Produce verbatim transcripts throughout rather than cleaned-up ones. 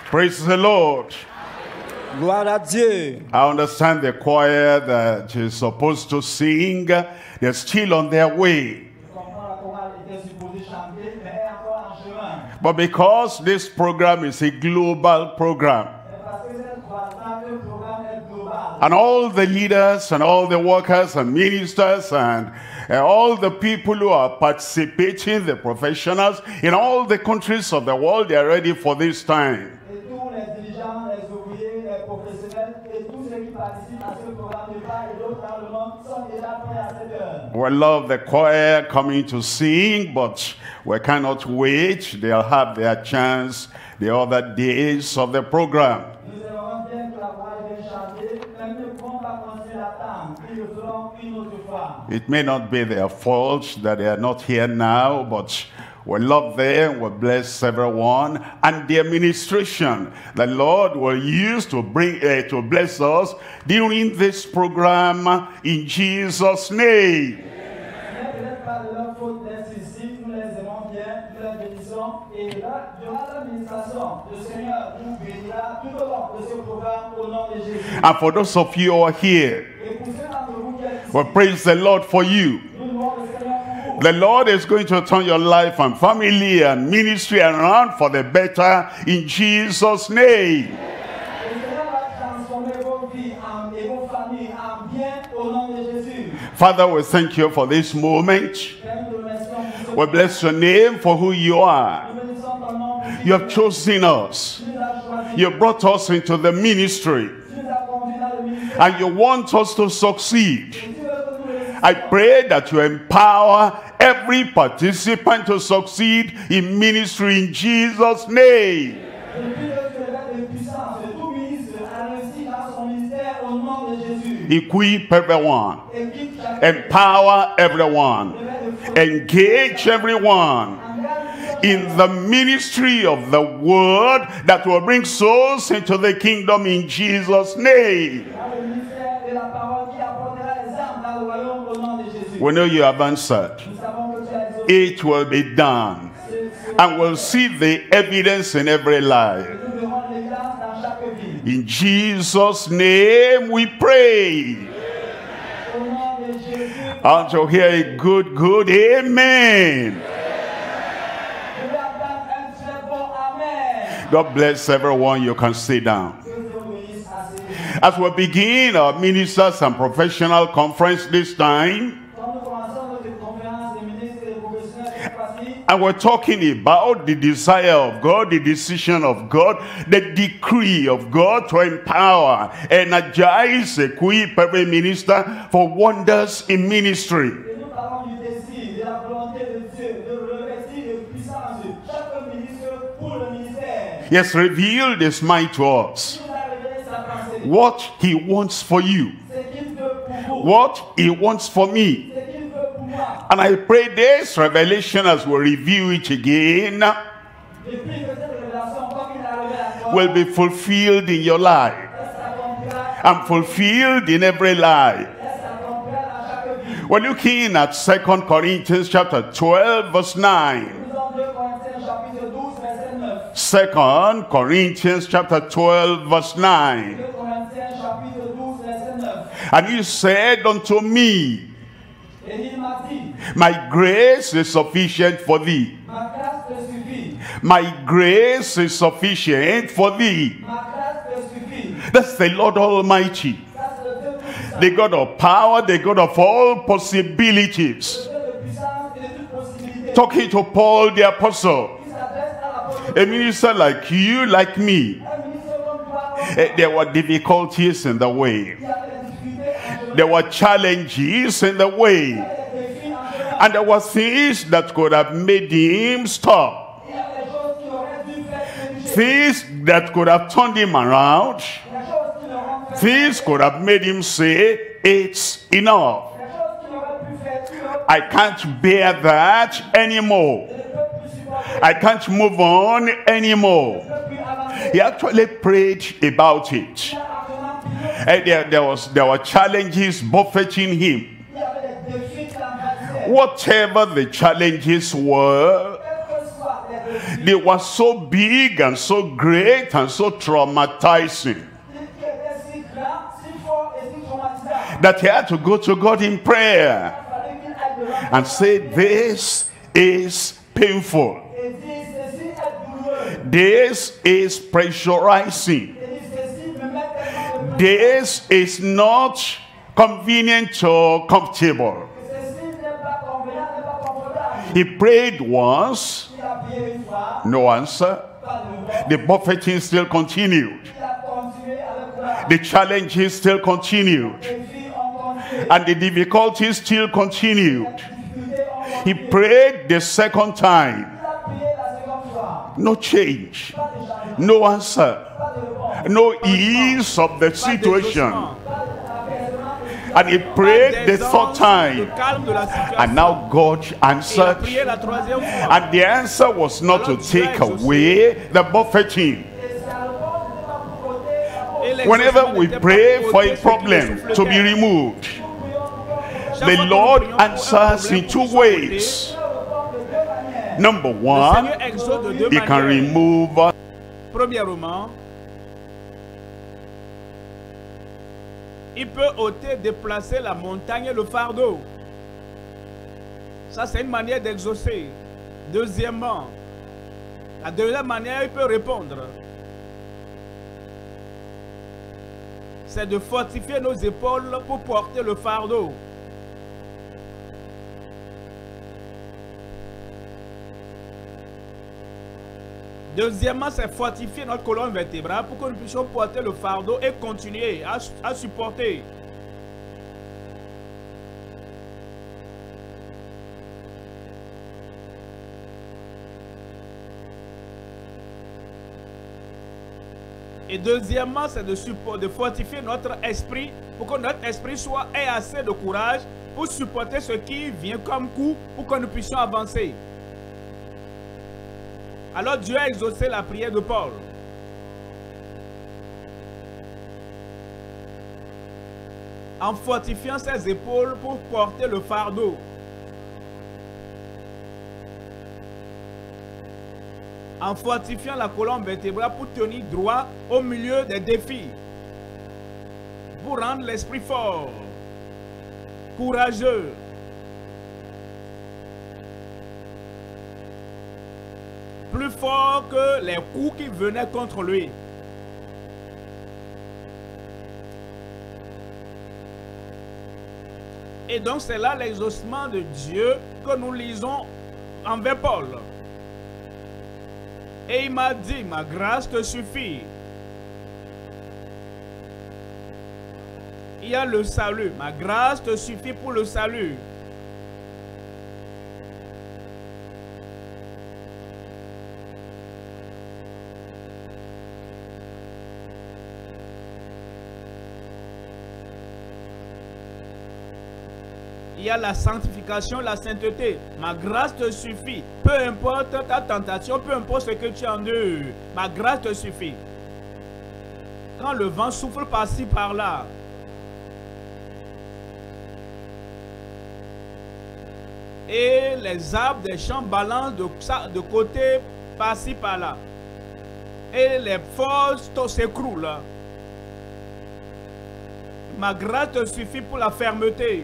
Praise the Lord. Gloire à Dieu. I understand the choir that is supposed to sing, they're still on their way. But because this program is a global program, and all the leaders and all the workers and ministers and uh, all the people who are participating, the professionals in all the countries of the world, they are ready for this time. We love the choir coming to sing, but we cannot wait. They'll have their chance the other days of the program. It may not be their fault that they are not here now, but we love them, we bless everyone, and the administration the Lord will use to bring uh, to bless us during this program in Jesus' name. And for those of you who are here, we praise the Lord for you. The Lord is going to turn your life and family and ministry around for the better in Jesus' name. Father, we thank you for this moment. We bless your name for who you are. You have chosen us. You brought us into the ministry. And you want us to succeed. I pray that you empower every participant to succeed in ministry in Jesus' name. Equip everyone. Empower everyone. Engage everyone in the ministry of the word that will bring souls into the kingdom in Jesus' name. We know you have answered. It will be done. And we'll see the evidence in every life. In Jesus' name we pray. Aren't you hear a good, good amen? God bless everyone. You can sit down. As we begin our ministers and professional conference this time, and we're talking about the desire of God, the decision of God, the decree of God to empower, energize, equip every minister for wonders in ministry. Yes, revealed his mind to us. What he wants for you. What he wants for me. And I pray this revelation, as we review it again, will be fulfilled in your life. And fulfilled in every life. We're looking at Second Corinthians chapter twelve verse nine. Second Corinthians chapter twelve verse nine. And he said unto me, my grace is sufficient for thee. My grace is sufficient for thee. That's the Lord Almighty. The God of power, the God of all possibilities. Talking to Paul the apostle. A minister like you, like me. There were difficulties in the way. There were challenges in the way. And there were things that could have made him stop. Things that could have turned him around. Things could have made him say, it's enough. I can't bear that anymore. I can't move on anymore. He actually prayed about it. And there, there, was, there were challenges buffeting him. Whatever the challenges were, They were so big and so great and so traumatizing that he had to go to God in prayer and say, this is painful. This is pressurizing. This is not convenient or comfortable. He prayed once, no answer. The buffeting still continued. The challenges still continued. And the difficulties still continued. He prayed the second time. No change. No answer. No ease of the situation. And he prayed the third time. And now God answered. And the answer was not to take away the buffeting. Whenever we pray for a problem to be removed, the Lord answers in two ways. Number one, he can remove. Premièrement, il peut ôter, déplacer la montagne et le fardeau. Ça, c'est une manière d'exaucer. Deuxièmement, la deuxième manière, il peut répondre. C'est de fortifier nos épaules pour porter le fardeau. Deuxièmement, c'est fortifier notre colonne vertébrale pour que nous puissions porter le fardeau et continuer à, à supporter. Et deuxièmement, c'est de, de fortifier notre esprit pour que notre esprit soit ait assez de courage pour supporter ce qui vient comme coup pour que nous puissions avancer. Alors Dieu a exaucé la prière de Paul. En fortifiant ses épaules pour porter le fardeau. En fortifiant la colonne vertébrale pour tenir droit au milieu des défis. Pour rendre l'esprit fort, courageux. Plus fort que les coups qui venaient contre lui. Et donc c'est là l'exaucement de Dieu que nous lisons envers Paul. Et il m'a dit, ma grâce te suffit. Il y a le salut. Ma grâce te suffit pour le salut. Il y a la sanctification, la sainteté. Ma grâce te suffit. Peu importe ta tentation, peu importe ce que tu en as. Ma grâce te suffit. Quand le vent souffle par-ci, par-là. Et les arbres des champs balancent de, de côté, par-ci, par-là. Et les forces s'écroulent. Ma grâce te suffit pour la fermeté.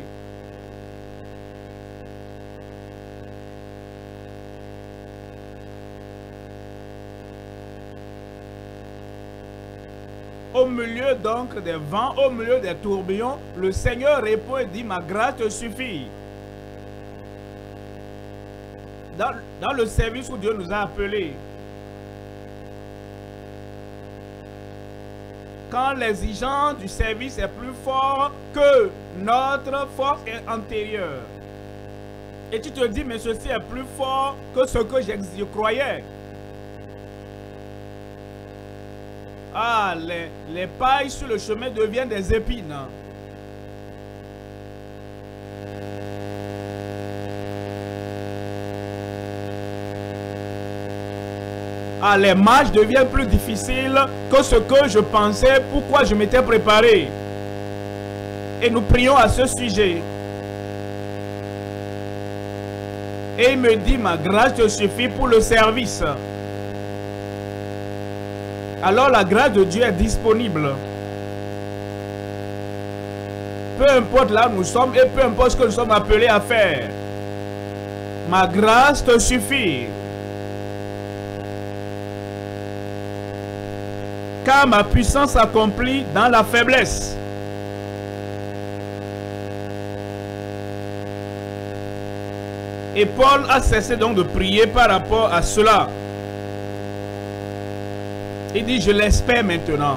Au milieu donc des vents, au milieu des tourbillons, le Seigneur répond et dit, ma grâce te suffit. Dans, dans le service où Dieu nous a appelés, quand l'exigence du service est plus forte que notre force antérieure, et tu te dis, mais ceci est plus fort que ce que je croyais. Ah, les, les pailles sur le chemin deviennent des épines. Ah, les marches deviennent plus difficiles que ce que je pensais, pourquoi je m'étais préparé. Et nous prions à ce sujet. Et il me dit, ma grâce te suffit pour le service. alors la grâce de Dieu est disponible. Peu importe là où nous sommes et peu importe ce que nous sommes appelés à faire. Ma grâce te suffit. Car ma puissance s'accomplit dans la faiblesse. Et Paul a cessé donc de prier par rapport à cela. Il dit, je l'espère maintenant.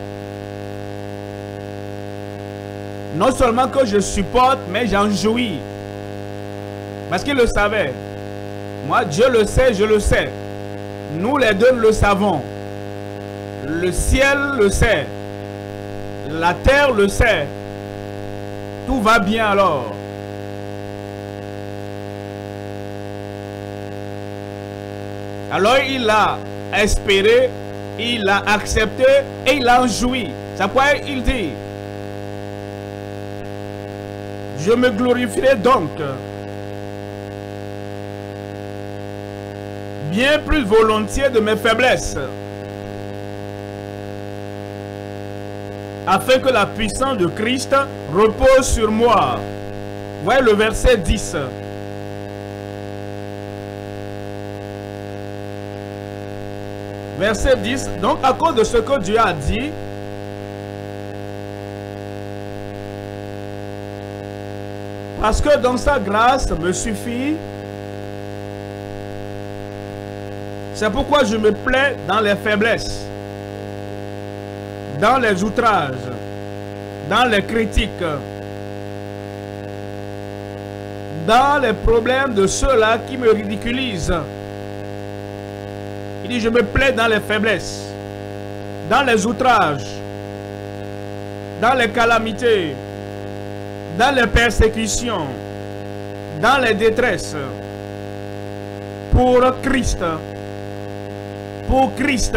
Non seulement que je supporte, mais j'en jouis. Parce qu'il le savait. Moi, Dieu le sait, je le sais. Nous les deux le savons. Le ciel le sait. La terre le sait. Tout va bien alors. Alors il a espéré, il a accepté et il a joui. C'est pourquoi il dit, je me glorifierai donc bien plus volontiers de mes faiblesses, afin que la puissance de Christ repose sur moi. Voyez le verset dix. Verset dix. Donc à cause de ce que Dieu a dit, parce que dans sa grâce me suffit, c'est pourquoi je me plais dans les faiblesses, dans les outrages, dans les critiques, dans les problèmes de ceux-là qui me ridiculisent. Il dit, je me plais dans les faiblesses, dans les outrages, dans les calamités, dans les persécutions, dans les détresses, pour Christ, pour Christ.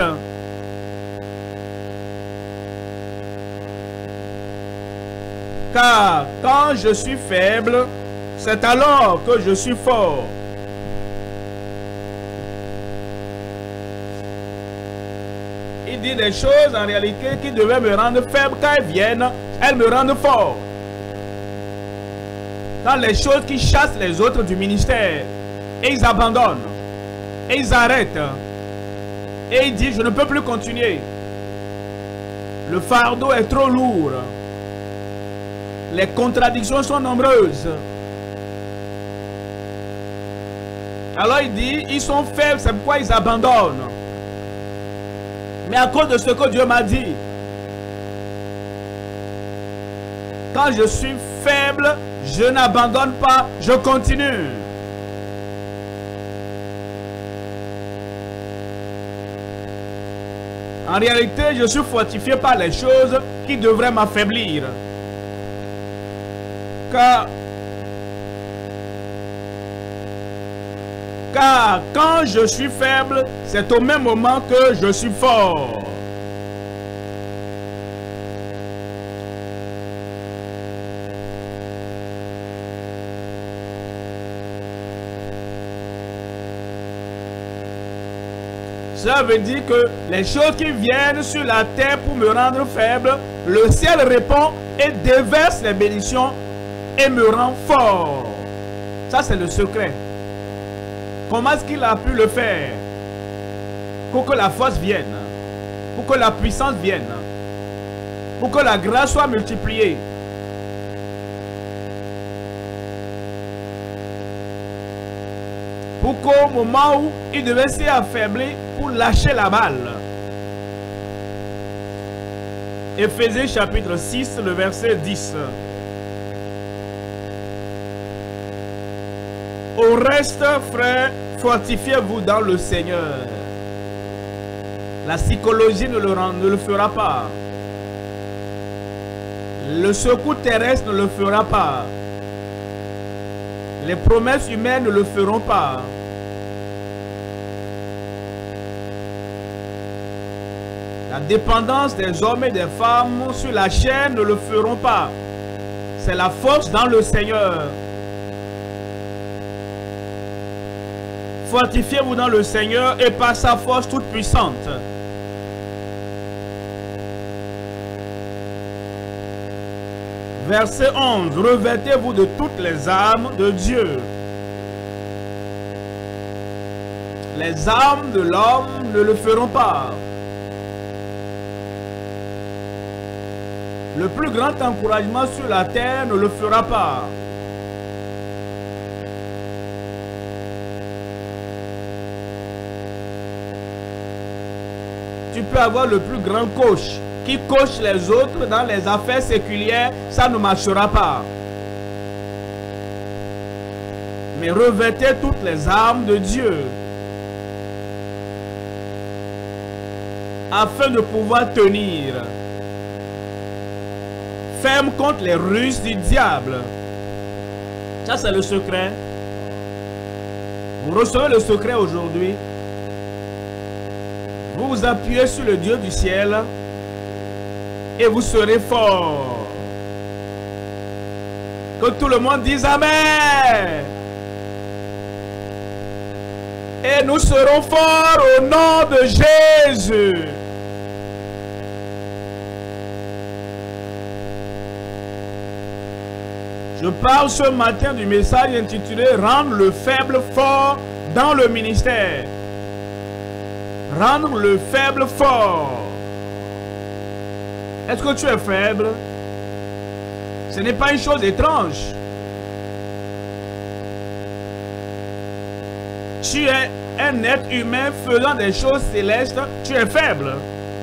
Car quand je suis faible, c'est alors que je suis fort. Il dit des choses en réalité qui devaient me rendre faible. Quand elles viennent, elles me rendent fort. Dans les choses qui chassent les autres du ministère, et ils abandonnent, et ils arrêtent, et ils disent, je ne peux plus continuer. Le fardeau est trop lourd. Les contradictions sont nombreuses. Alors il dit, ils sont faibles, c'est pourquoi ils abandonnent. Mais à cause de ce que Dieu m'a dit, quand je suis faible, je n'abandonne pas, je continue. En réalité, je suis fortifié par les choses qui devraient m'affaiblir. Car, car quand je suis faible, c'est au même moment que je suis fort. Ça veut dire que les choses qui viennent sur la terre pour me rendre faible, le ciel répond et déverse les bénédictions et me rend fort. Ça, c'est le secret. Comment est-ce qu'il a pu le faire? Pour que la force vienne, pour que la puissance vienne, pour que la grâce soit multipliée. Pour qu'au moment où il devait s'y affaiblir, pour lâcher la balle. Éphésiens chapitre six, le verset dix. Au reste, frères, fortifiez-vous dans le Seigneur. La psychologie ne le, rend, ne le fera pas. Le secours terrestre ne le fera pas. Les promesses humaines ne le feront pas. La dépendance des hommes et des femmes sur la chair ne le feront pas. C'est la force dans le Seigneur. Fortifiez-vous dans le Seigneur et par sa force toute puissante. Verset onze. Revêtez-vous de toutes les armes de Dieu. Les armes de l'homme ne le feront pas. Le plus grand encouragement sur la terre ne le fera pas. Tu peux avoir le plus grand coach qui coach les autres dans les affaires séculières, ça ne marchera pas. Mais revêtez toutes les armes de Dieu afin de pouvoir tenir ferme contre les ruses du diable. Ça, c'est le secret. Vous recevez le secret aujourd'hui. Vous vous appuyez sur le Dieu du ciel et vous serez fort. Que tout le monde dise Amen. Et nous serons forts au nom de Jésus. Je parle ce matin du message intitulé « Rendre le faible fort dans le ministère ». Rendre le faible fort. Est-ce que tu es faible? Ce n'est pas une chose étrange. Tu es un être humain faisant des choses célestes, tu es faible.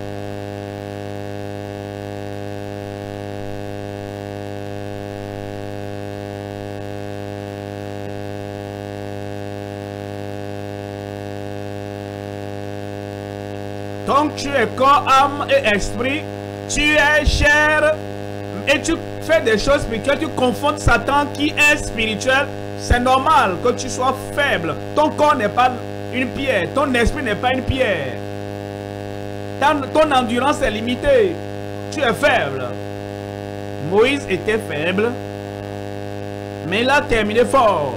Donc tu es corps, âme et esprit, tu es chair et tu fais des choses spirituelles, tu confonds Satan qui est spirituel. C'est normal que tu sois faible. Ton corps n'est pas une pierre, ton esprit n'est pas une pierre. Ton, ton endurance est limitée, tu es faible. Moïse était faible, mais il a terminé fort.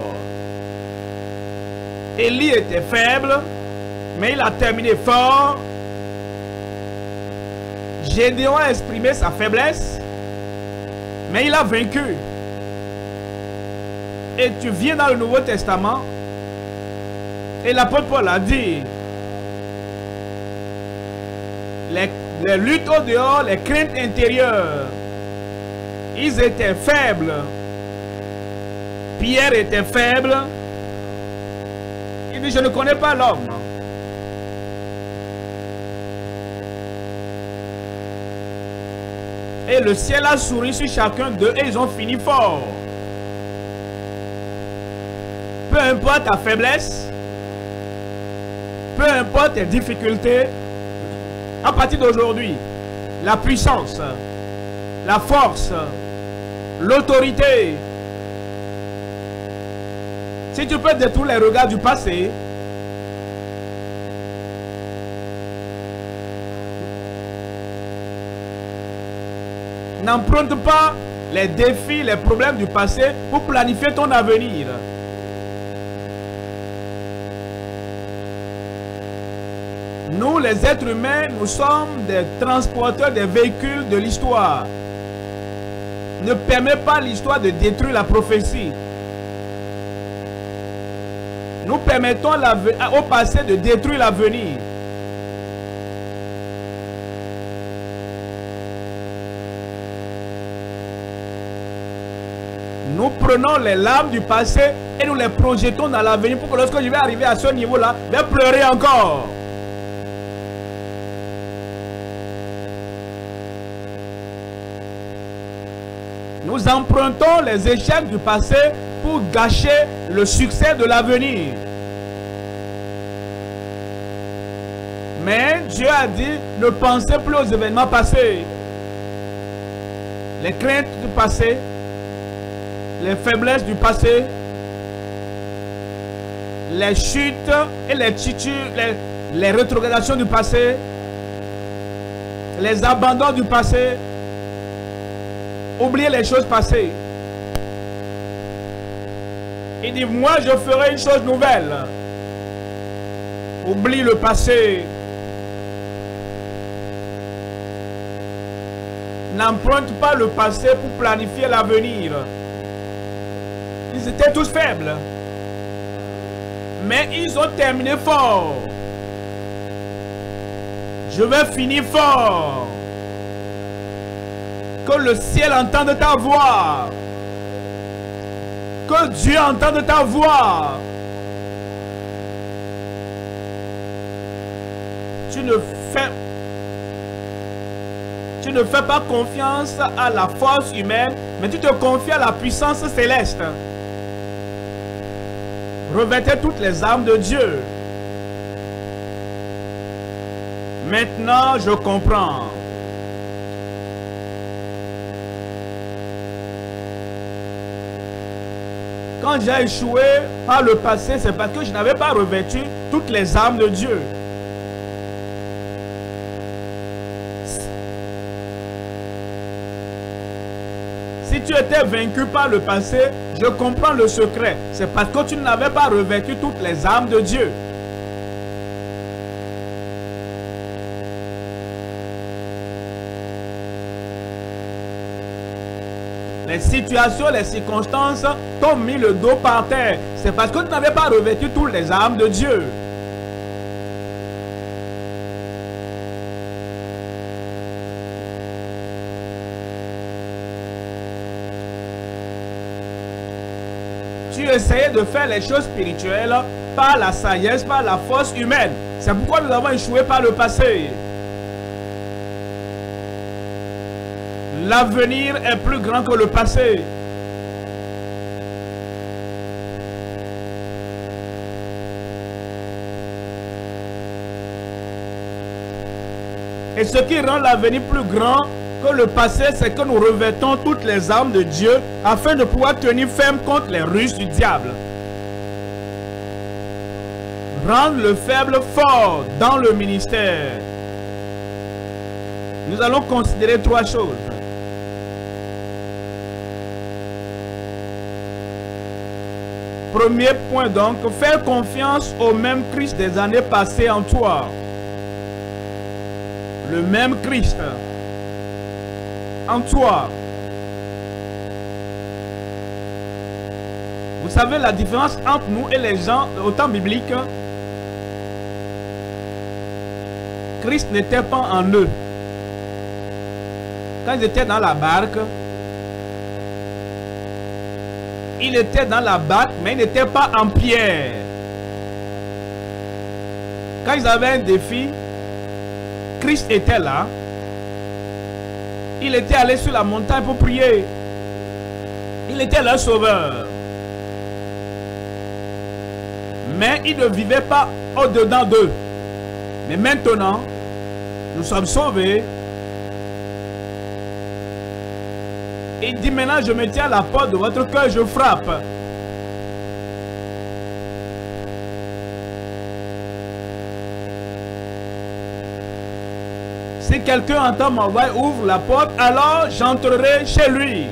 Élie était faible, mais il a terminé fort. Gédéon a exprimé sa faiblesse, mais il a vaincu. Et tu viens dans le Nouveau Testament, et l'apôtre Paul a dit, les, les luttes au dehors, les craintes intérieures, ils étaient faibles. Pierre était faible. Il dit, je ne connais pas l'homme. Et le ciel a souri sur chacun d'eux et ils ont fini fort. Peu importe ta faiblesse, peu importe tes difficultés, à partir d'aujourd'hui, la puissance, la force, l'autorité, si tu peux détourner les regards du passé, n'emprunte pas les défis, les problèmes du passé pour planifier ton avenir. Nous, les êtres humains, nous sommes des transporteurs des véhicules de l'histoire. Ne permet pas l'histoire de détruire la prophétie. Nous permettons au passé de détruire l'avenir. Nous prenons les larmes du passé et nous les projetons dans l'avenir pour que lorsque je vais arriver à ce niveau-là, je vais pleurer encore. Nous empruntons les échecs du passé pour gâcher le succès de l'avenir. Mais Dieu a dit, ne pensez plus aux événements passés. Les craintes du passé, les faiblesses du passé, les chutes et les titus, les, les rétrogradations du passé, les abandons du passé. Oubliez les choses passées. Il dit, moi je ferai une chose nouvelle. Oublie le passé. n'empruntent pas le passé pour planifier l'avenir. Ils étaient tous faibles. Mais ils ont terminé fort. Je vais finir fort. Que le ciel entende ta voix. Que Dieu entende ta voix. Tu ne fais, tu ne fais pas confiance à la force humaine, mais tu te confies à la puissance céleste. Revêtez toutes les armes de Dieu. Maintenant, je comprends. Quand j'ai échoué par le passé, c'est parce que je n'avais pas revêtu toutes les armes de Dieu. Si tu étais vaincu par le passé, je comprends le secret. C'est parce que tu n'avais pas revêtu toutes les armes de Dieu. Les situations, les circonstances t'ont mis le dos par terre. C'est parce que tu n'avais pas revêtu toutes les armes de Dieu. Tu essayais de faire les choses spirituelles par la sagesse, par la force humaine. C'est pourquoi nous avons échoué par le passé. L'avenir est plus grand que le passé. Et ce qui rend l'avenir plus grand que le passé, c'est que nous revêtons toutes les armes de Dieu afin de pouvoir tenir ferme contre les ruses du diable. Rendre le faible fort dans le ministère. Nous allons considérer trois choses. Premier point donc, faire confiance au même Christ des années passées en toi. Le même Christ en toi. Vous savez la différence entre nous et les gens au temps biblique? Christ n'était pas en eux. Quand ils étaient dans la barque, il était dans la barque, mais il n'était pas en pierre. Quand ils avaient un défi, Christ était là. Il était allé sur la montagne pour prier. Il était leur sauveur. Mais il ne vivait pas au-dedans d'eux. Mais maintenant, nous sommes sauvés. Il dit maintenant, je me tiens à la porte de votre cœur, je frappe. Si quelqu'un entend ma voix, ouvre la porte, alors j'entrerai chez lui.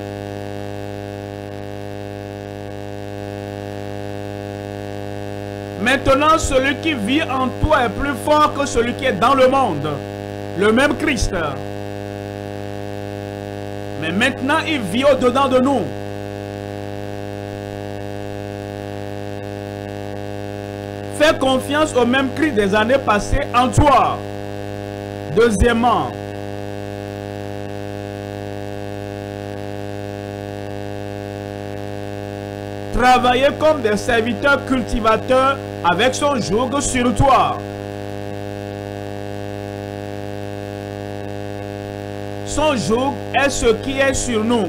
Maintenant, celui qui vit en toi est plus fort que celui qui est dans le monde. Le même Christ. Mais maintenant, il vit au-dedans de nous. Fais confiance au même Christ des années passées en toi. Deuxièmement, travailler comme des serviteurs cultivateurs avec son joug sur toi. Son joug est ce qui est sur nous.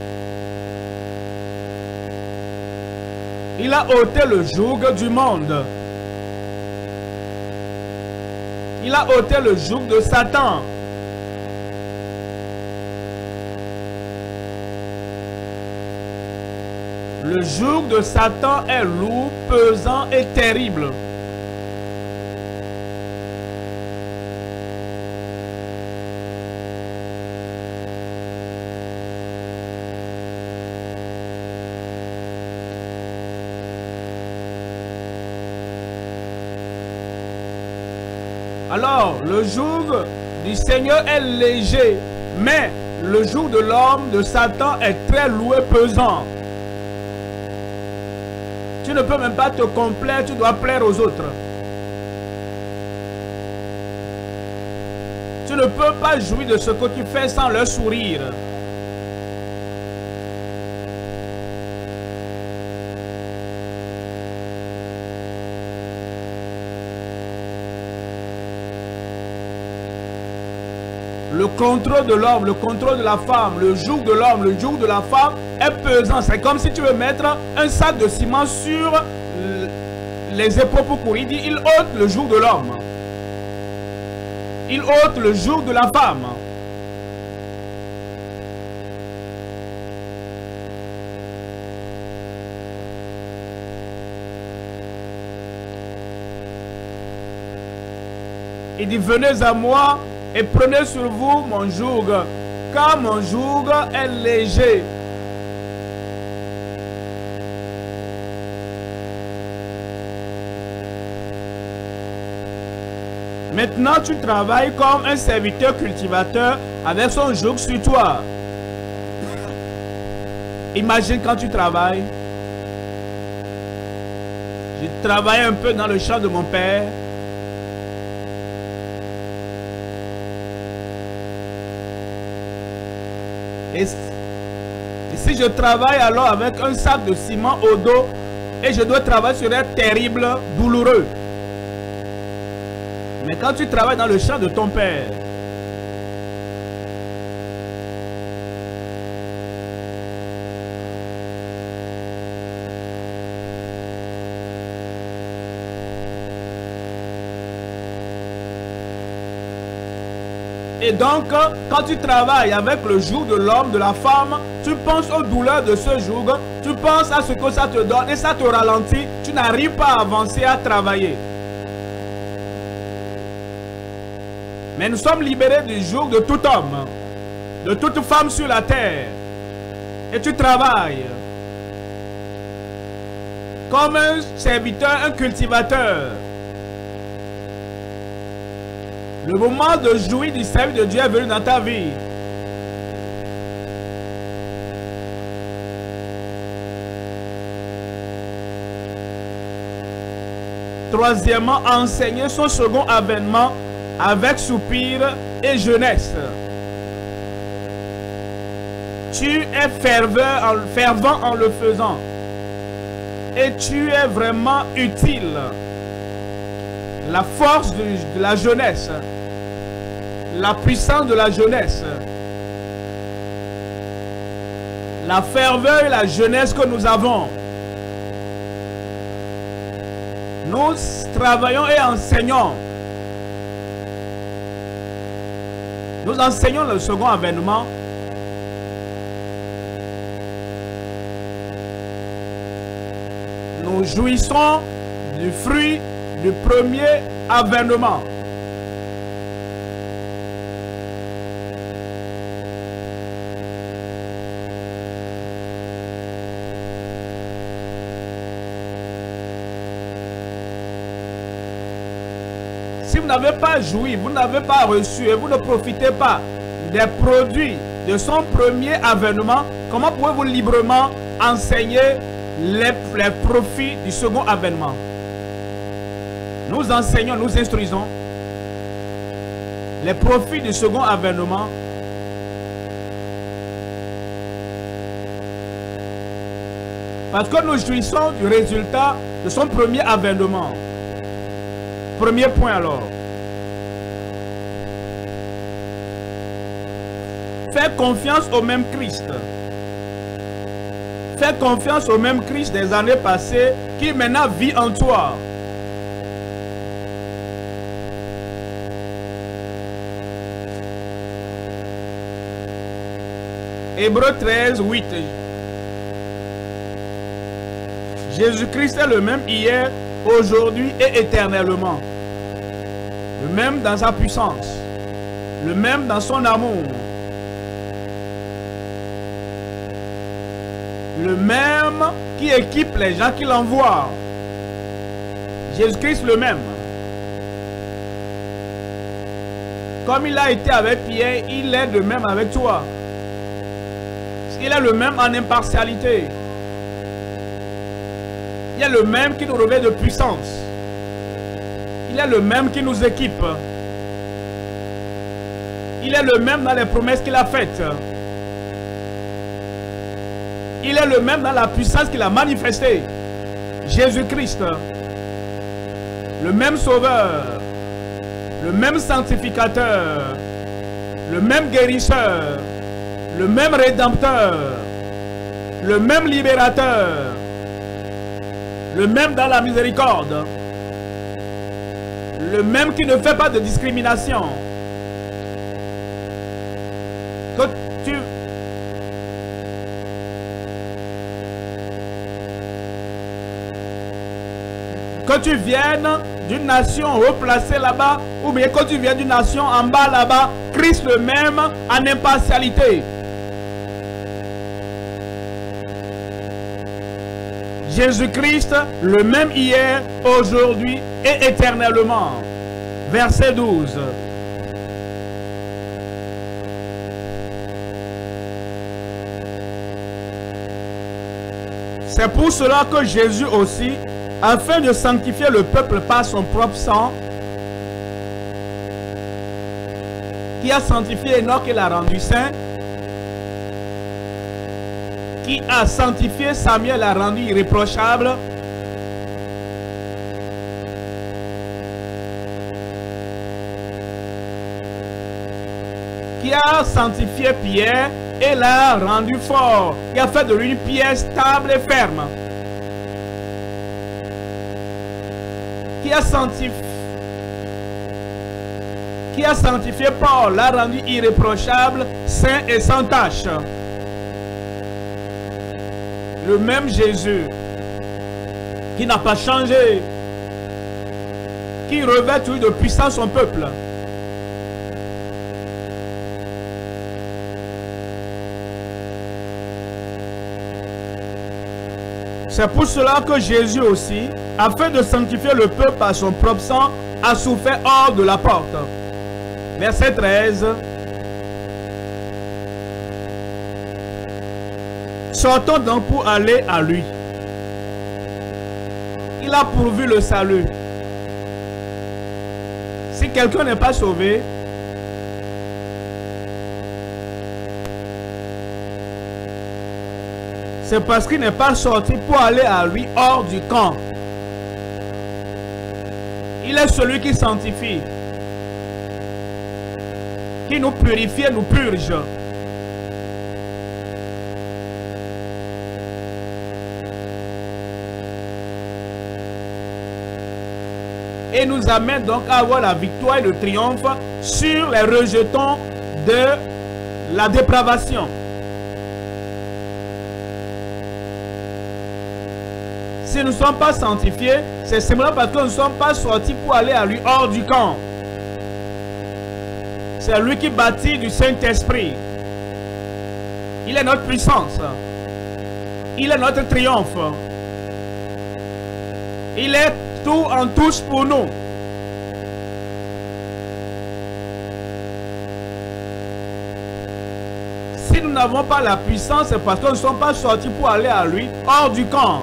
Il a ôté le joug du monde. Il a ôté le joug de Satan. Le joug de Satan est lourd, pesant et terrible. Alors, le joug du Seigneur est léger, mais Le joug de l'homme, de Satan, est très lourd et pesant. Tu ne peux même pas te complaire, tu dois plaire aux autres. Tu ne peux pas jouir de ce que tu fais sans leur sourire. Le contrôle de l'homme, le contrôle de la femme, le joug de l'homme, le joug de la femme est pesant. C'est comme si tu veux mettre un sac de ciment sur les épaules pour courir. Il dit, il ôte le joug de l'homme. Il ôte le joug de la femme. Il dit, venez à moi et prenez sur vous mon joug, car mon joug est léger. Maintenant, tu travailles comme un serviteur cultivateur avec son joug sur toi. Imagine quand tu travailles. J'ai travaillé un peu dans le champ de mon père. Et, et si je travaille alors avec un sac de ciment au dos et je dois travailler sur un terrible, douloureux. Mais quand tu travailles dans le champ de ton père, et donc, quand tu travailles avec le joug de l'homme, de la femme, tu penses aux douleurs de ce joug, tu penses à ce que ça te donne et ça te ralentit, tu n'arrives pas à avancer, à travailler. Mais nous sommes libérés du joug de tout homme, de toute femme sur la terre. Et tu travailles comme un serviteur, un cultivateur. Le moment de jouir du service de Dieu est venu dans ta vie. Troisièmement, enseigner son second avènement avec soupir et jeunesse. Tu es ferveur, fervent en le faisant. Et tu es vraiment utile. La force de, de la jeunesse. La puissance de la jeunesse. La ferveur et la jeunesse que nous avons. Nous travaillons et enseignons. Nous enseignons le second avènement. Nous jouissons du fruit du premier avènement. Si vous n'avez pas joui, vous n'avez pas reçu et vous ne profitez pas des produits de son premier avènement, comment pouvez-vous librement enseigner les, les profits du second avènement? Nous enseignons, nous instruisons les profits du second avènement. Parce que nous jouissons du résultat de son premier avènement. Premier point alors. Fais confiance au même Christ. Fais confiance au même Christ des années passées qui maintenant vit en toi. Hébreux treize, huit. Jésus-Christ est le même hier, aujourd'hui et éternellement. Le même dans sa puissance. Le même dans son amour. Le même qui équipe les gens qu'il envoie. Jésus-Christ le même. Comme il a été avec Pierre, il est de même avec toi. Il est le même en impartialité. Il est le même qui nous revêt de puissance. Il est le même qui nous équipe. Il est le même dans les promesses qu'il a faites. Il est le même dans la puissance qu'il a manifestée. Jésus-Christ, le même sauveur, le même sanctificateur, le même guérisseur, le même rédempteur, le même libérateur, le même dans la miséricorde, le même qui ne fait pas de discrimination. Que tu que tu viennes d'une nation haut placée là-bas, ou bien que tu viennes d'une nation en bas là-bas, Christ le même en impartialité. Jésus-Christ, le même hier, aujourd'hui et éternellement. Verset douze. C'est pour cela que Jésus aussi, afin de sanctifier le peuple par son propre sang, qui a sanctifié Enoch et l'a rendu saint, qui a sanctifié Samuel, l'a rendu irréprochable, qui a sanctifié Pierre et l'a rendu fort, qui a fait de lui une pierre stable et ferme, qui a sanctifié, qui a sanctifié Paul, l'a rendu irréprochable, saint et sans tache. Le même Jésus qui n'a pas changé, qui revêt toujours de puissance son peuple. C'est pour cela que Jésus aussi, afin de sanctifier le peuple par son propre sang, a souffert hors de la porte. Verset treize. Sortons donc pour aller à lui. Il a pourvu le salut. Si quelqu'un n'est pas sauvé, c'est parce qu'il n'est pas sorti pour aller à lui hors du camp. Il est celui qui sanctifie, qui nous purifie et nous purge. Et nous amène donc à avoir la victoire et le triomphe sur les rejetons de la dépravation. Si nous ne sommes pas sanctifiés, c'est simplement parce que nous ne sommes pas sortis pour aller à lui hors du camp. C'est lui qui bâtit du Saint-Esprit. Il est notre puissance. Il est notre triomphe. Il est tout en tous pour nous. Si nous n'avons pas la puissance, c'est parce que nous ne sommes pas sortis pour aller à lui hors du camp.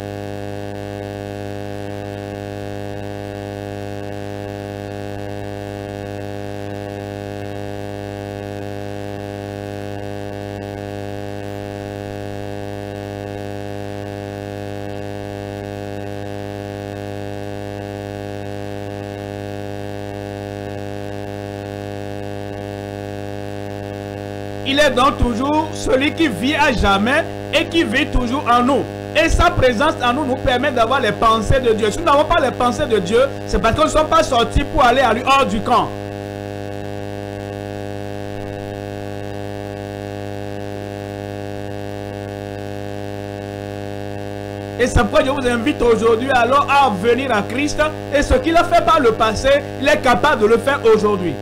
Il est donc toujours celui qui vit à jamais et qui vit toujours en nous. Et sa présence en nous nous permet d'avoir les pensées de Dieu. Si nous n'avons pas les pensées de Dieu, c'est parce que nous ne sommes pas sortis pour aller à lui hors du camp. Et c'est pourquoi je vous invite aujourd'hui alors à venir à Christ. Et ce qu'il a fait par le passé, il est capable de le faire aujourd'hui.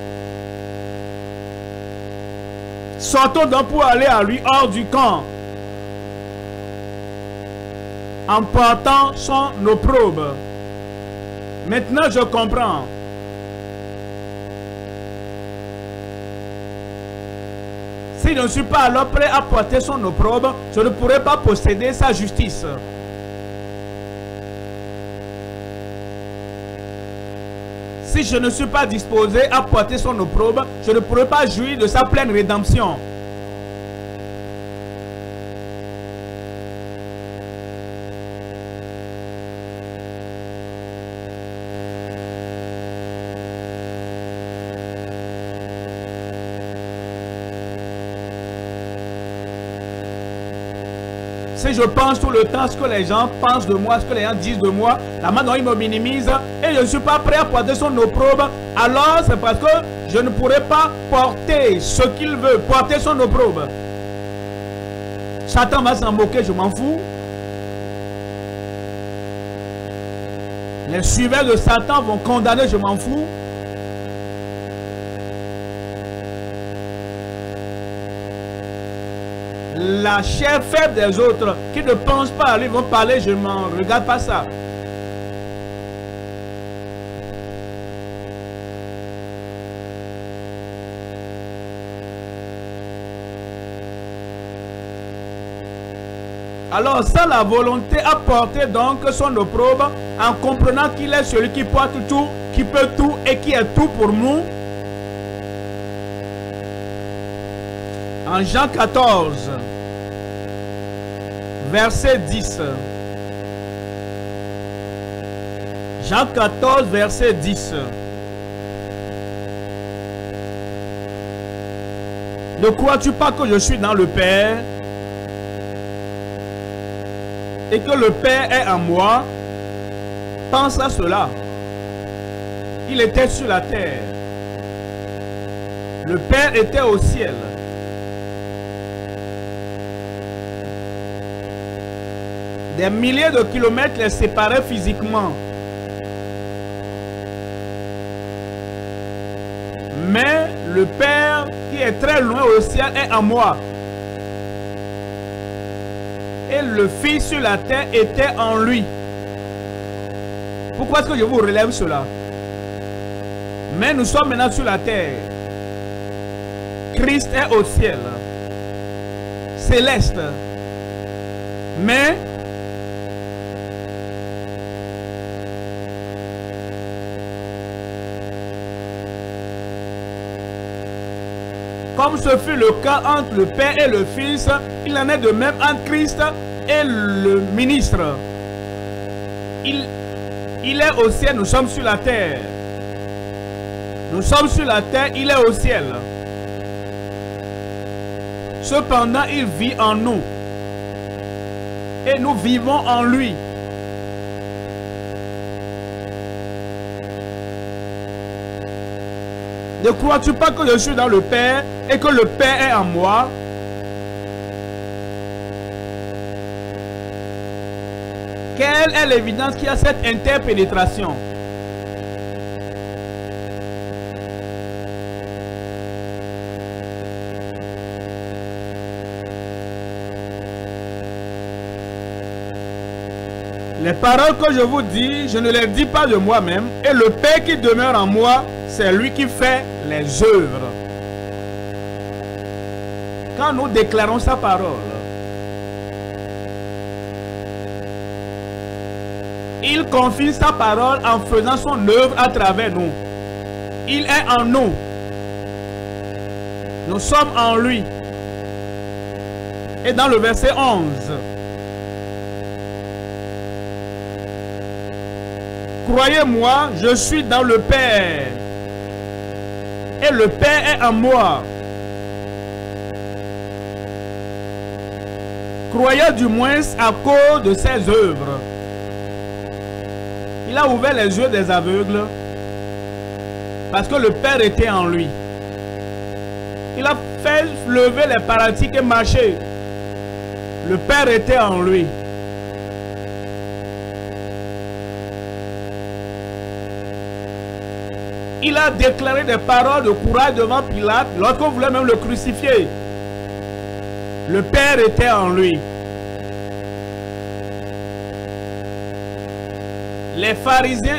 Sortons donc pour aller à lui hors du camp, en portant son opprobre. Maintenant je comprends. Si je ne suis pas alors prêt à porter son opprobre, je ne pourrai pas posséder sa justice. Si je ne suis pas disposé à porter son opprobre, je ne pourrai pas jouir de sa pleine rédemption. Si je pense tout le temps ce que les gens pensent de moi, ce que les gens disent de moi, la manière dont ils me minimisent et je ne suis pas prêt à porter son opprobre, alors c'est parce que je ne pourrai pas porter ce qu'il veut, porter son opprobre. Satan va s'en moquer, je m'en fous. Les suiveurs de Satan vont condamner, je m'en fous. La chair faible des autres qui ne pensent pas à lui vont parler, je m'en regarde pas ça. Alors, sans la volonté à porter donc son opprobre, en comprenant qu'il est celui qui porte tout, qui peut tout et qui est tout pour nous. En Jean quatorze, verset dix. Jean quatorze, verset dix. Ne crois-tu pas que je suis dans le Père et que le Père est en moi? Pense à cela. Il était sur la terre. Le Père était au ciel. Des milliers de kilomètres les séparaient physiquement. Mais le Père qui est très loin au ciel est en moi. Et le Fils sur la terre était en lui. Pourquoi est-ce que je vous relève cela? Mais nous sommes maintenant sur la terre. Christ est au ciel. Céleste. Mais comme ce fut le cas entre le Père et le Fils, il en est de même entre Christ et le ministre. Il, il est au ciel, nous sommes sur la terre. Nous sommes sur la terre, il est au ciel. Cependant, il vit en nous. Et nous vivons en lui. Ne crois-tu pas que je suis dans le Père et que le Père est en moi? Quelle est l'évidence qu'il y a cette interpénétration? Les paroles que je vous dis, je ne les dis pas de moi-même, et le Père qui demeure en moi, c'est lui qui fait les œuvres. Quand nous déclarons sa parole, il confie sa parole en faisant son œuvre à travers nous. Il est en nous. Nous sommes en lui. Et dans le verset onze, croyez-moi, je suis dans le Père. Et le Père est en moi. Croyez du moins à cause de ses œuvres. Il a ouvert les yeux des aveugles parce que le Père était en lui. Il a fait lever les paralytiques et marcher. Le Père était en lui. Il a déclaré des paroles de courage devant Pilate lorsqu'on voulait même le crucifier. Le Père était en lui. Les pharisiens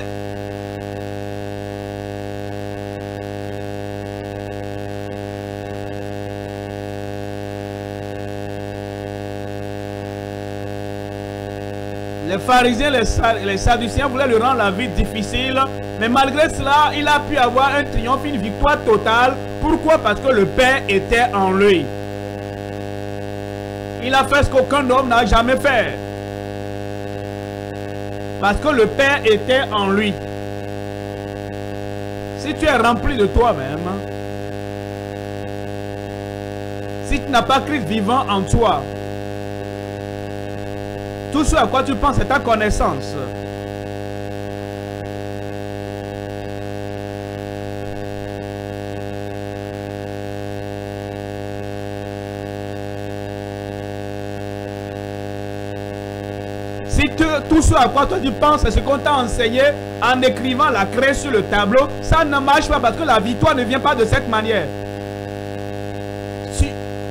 Les pharisiens, les, les sadducéens voulaient lui rendre la vie difficile, mais malgré cela, il a pu avoir un triomphe, une victoire totale. Pourquoi? Parce que le Père était en lui. Il a fait ce qu'aucun homme n'a jamais fait. Parce que le Père était en lui. Si tu es rempli de toi-même, si tu n'as pas Christ vivant en toi, tout ce à quoi tu penses, c'est ta connaissance. Si tu, tout ce à quoi toi tu penses, c'est ce qu'on t'a enseigné en écrivant la craie sur le tableau, ça ne marche pas parce que la victoire ne vient pas de cette manière. Si,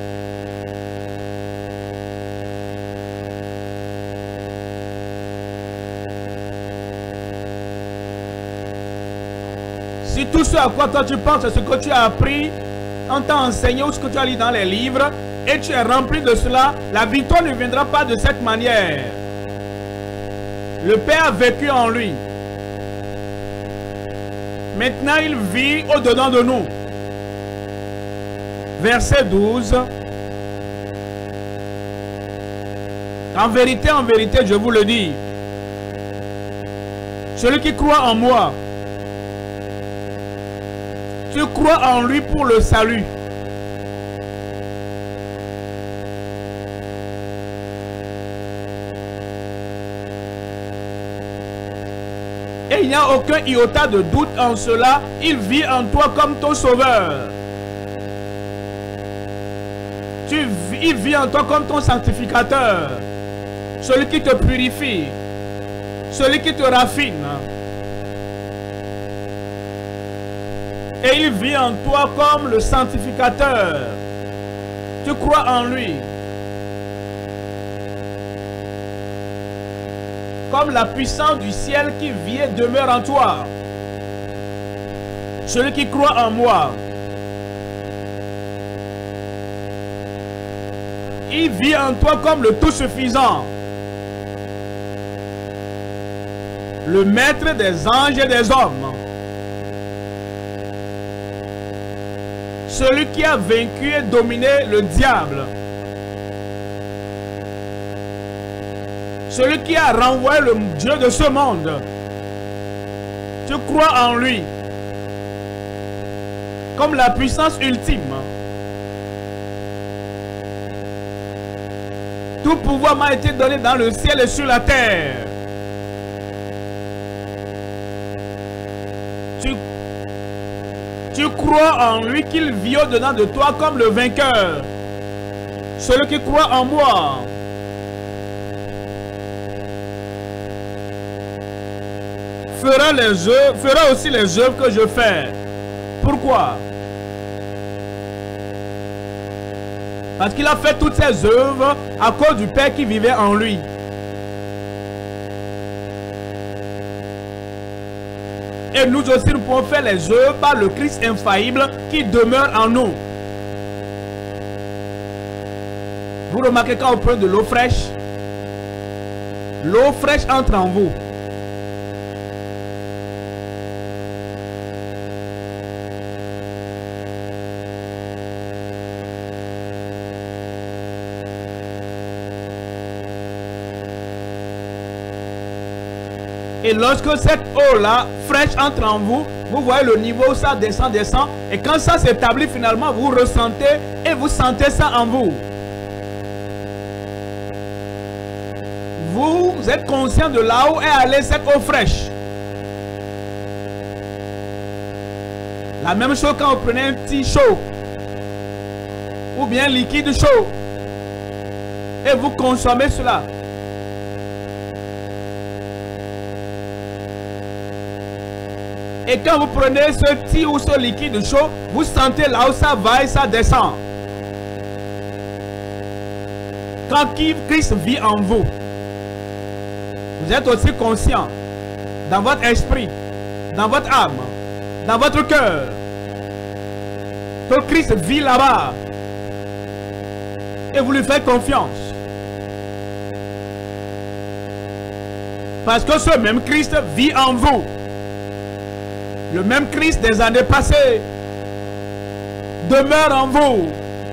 si tout ce à quoi toi tu penses, c'est ce que tu as appris, on t'a enseigné ou ce que tu as lu dans les livres, et tu es rempli de cela, la victoire ne viendra pas de cette manière. Le Père a vécu en lui. Maintenant, il vit au-dedans de nous. Verset douze. En vérité, en vérité, je vous le dis, celui qui croit en moi, tu crois en lui pour le salut. Et il n'y a aucun iota de doute en cela. Il vit en toi comme ton sauveur. Tu, il vit en toi comme ton sanctificateur. Celui qui te purifie. Celui qui te raffine. Et il vit en toi comme le sanctificateur. Tu crois en lui. Comme la puissance du ciel qui vit et demeure en toi. Celui qui croit en moi, il vit en toi comme le tout-suffisant, le maître des anges et des hommes, celui qui a vaincu et dominé le diable, celui qui a renvoyé le Dieu de ce monde. Tu crois en lui comme la puissance ultime. Tout pouvoir m'a été donné dans le ciel et sur la terre. Tu, tu crois en lui qu'il vit au-dedans de toi comme le vainqueur. Celui qui croit en moi fera les œuvres, fera aussi les œuvres que je fais. Pourquoi? Parce qu'il a fait toutes ces œuvres à cause du Père qui vivait en lui. Et nous aussi, nous pouvons faire les œuvres par le Christ infaillible qui demeure en nous. Vous remarquez quand on prend de l'eau fraîche, l'eau fraîche entre en vous. Et lorsque cette eau-là, fraîche, entre en vous, vous voyez le niveau où ça descend, descend. Et quand ça s'établit finalement, vous ressentez et vous sentez ça en vous. Vous êtes conscient de là où est allée cette eau fraîche. La même chose quand vous prenez un petit chaud. Ou bien liquide chaud. Et vous consommez cela. Et quand vous prenez ce petit ou ce liquide chaud, vous sentez là où ça va et ça descend. Quand Christ vit en vous, vous êtes aussi conscient dans votre esprit, dans votre âme, dans votre cœur, que Christ vit là-bas. Et vous lui faites confiance. Parce que ce même Christ vit en vous. Le même Christ des années passées demeure en vous.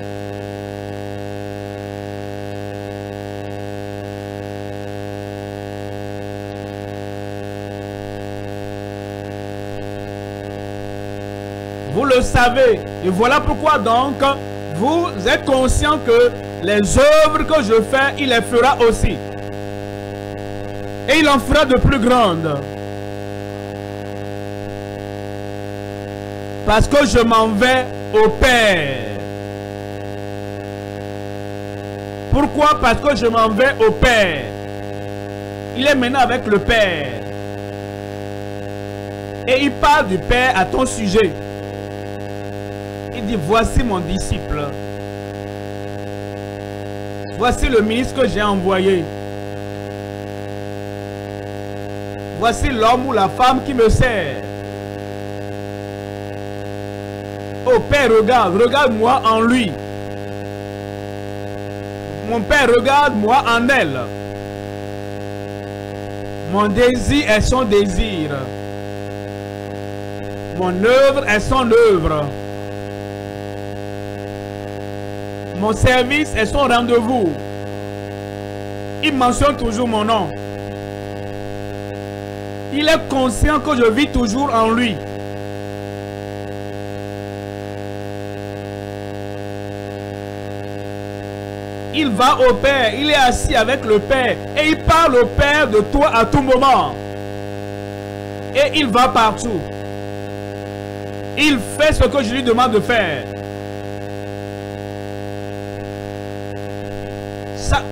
Vous le savez. Et voilà pourquoi donc vous êtes conscient que les œuvres que je fais, il les fera aussi. Et il en fera de plus grandes. Parce que je m'en vais au Père. Pourquoi? Parce que je m'en vais au Père. Il est maintenant avec le Père. Et il parle du Père à ton sujet. Il dit, voici mon disciple. Voici le ministre que j'ai envoyé. Voici l'homme ou la femme qui me sert. Oh Père, regarde, regarde-moi en lui. Mon Père, regarde-moi en elle. Mon désir est son désir. Mon œuvre est son œuvre. Mon service est son rendez-vous. Il mentionne toujours mon nom. Il est conscient que je vis toujours en lui. Il va au Père, il est assis avec le Père et il parle au Père de toi à tout moment. Et il va partout. Il fait ce que je lui demande de faire. Sa,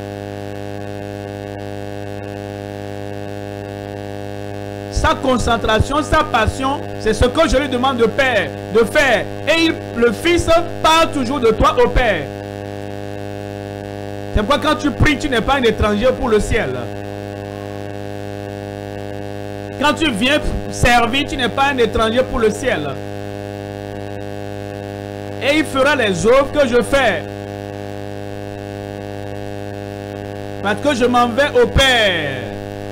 sa concentration, sa passion, c'est ce que je lui demande de faire. De faire. Et il, le Fils parle toujours de toi au Père. C'est pourquoi quand tu pries, tu n'es pas un étranger pour le ciel. Quand tu viens servir, tu n'es pas un étranger pour le ciel. Et il fera les œuvres que je fais. Parce que je m'en vais au Père.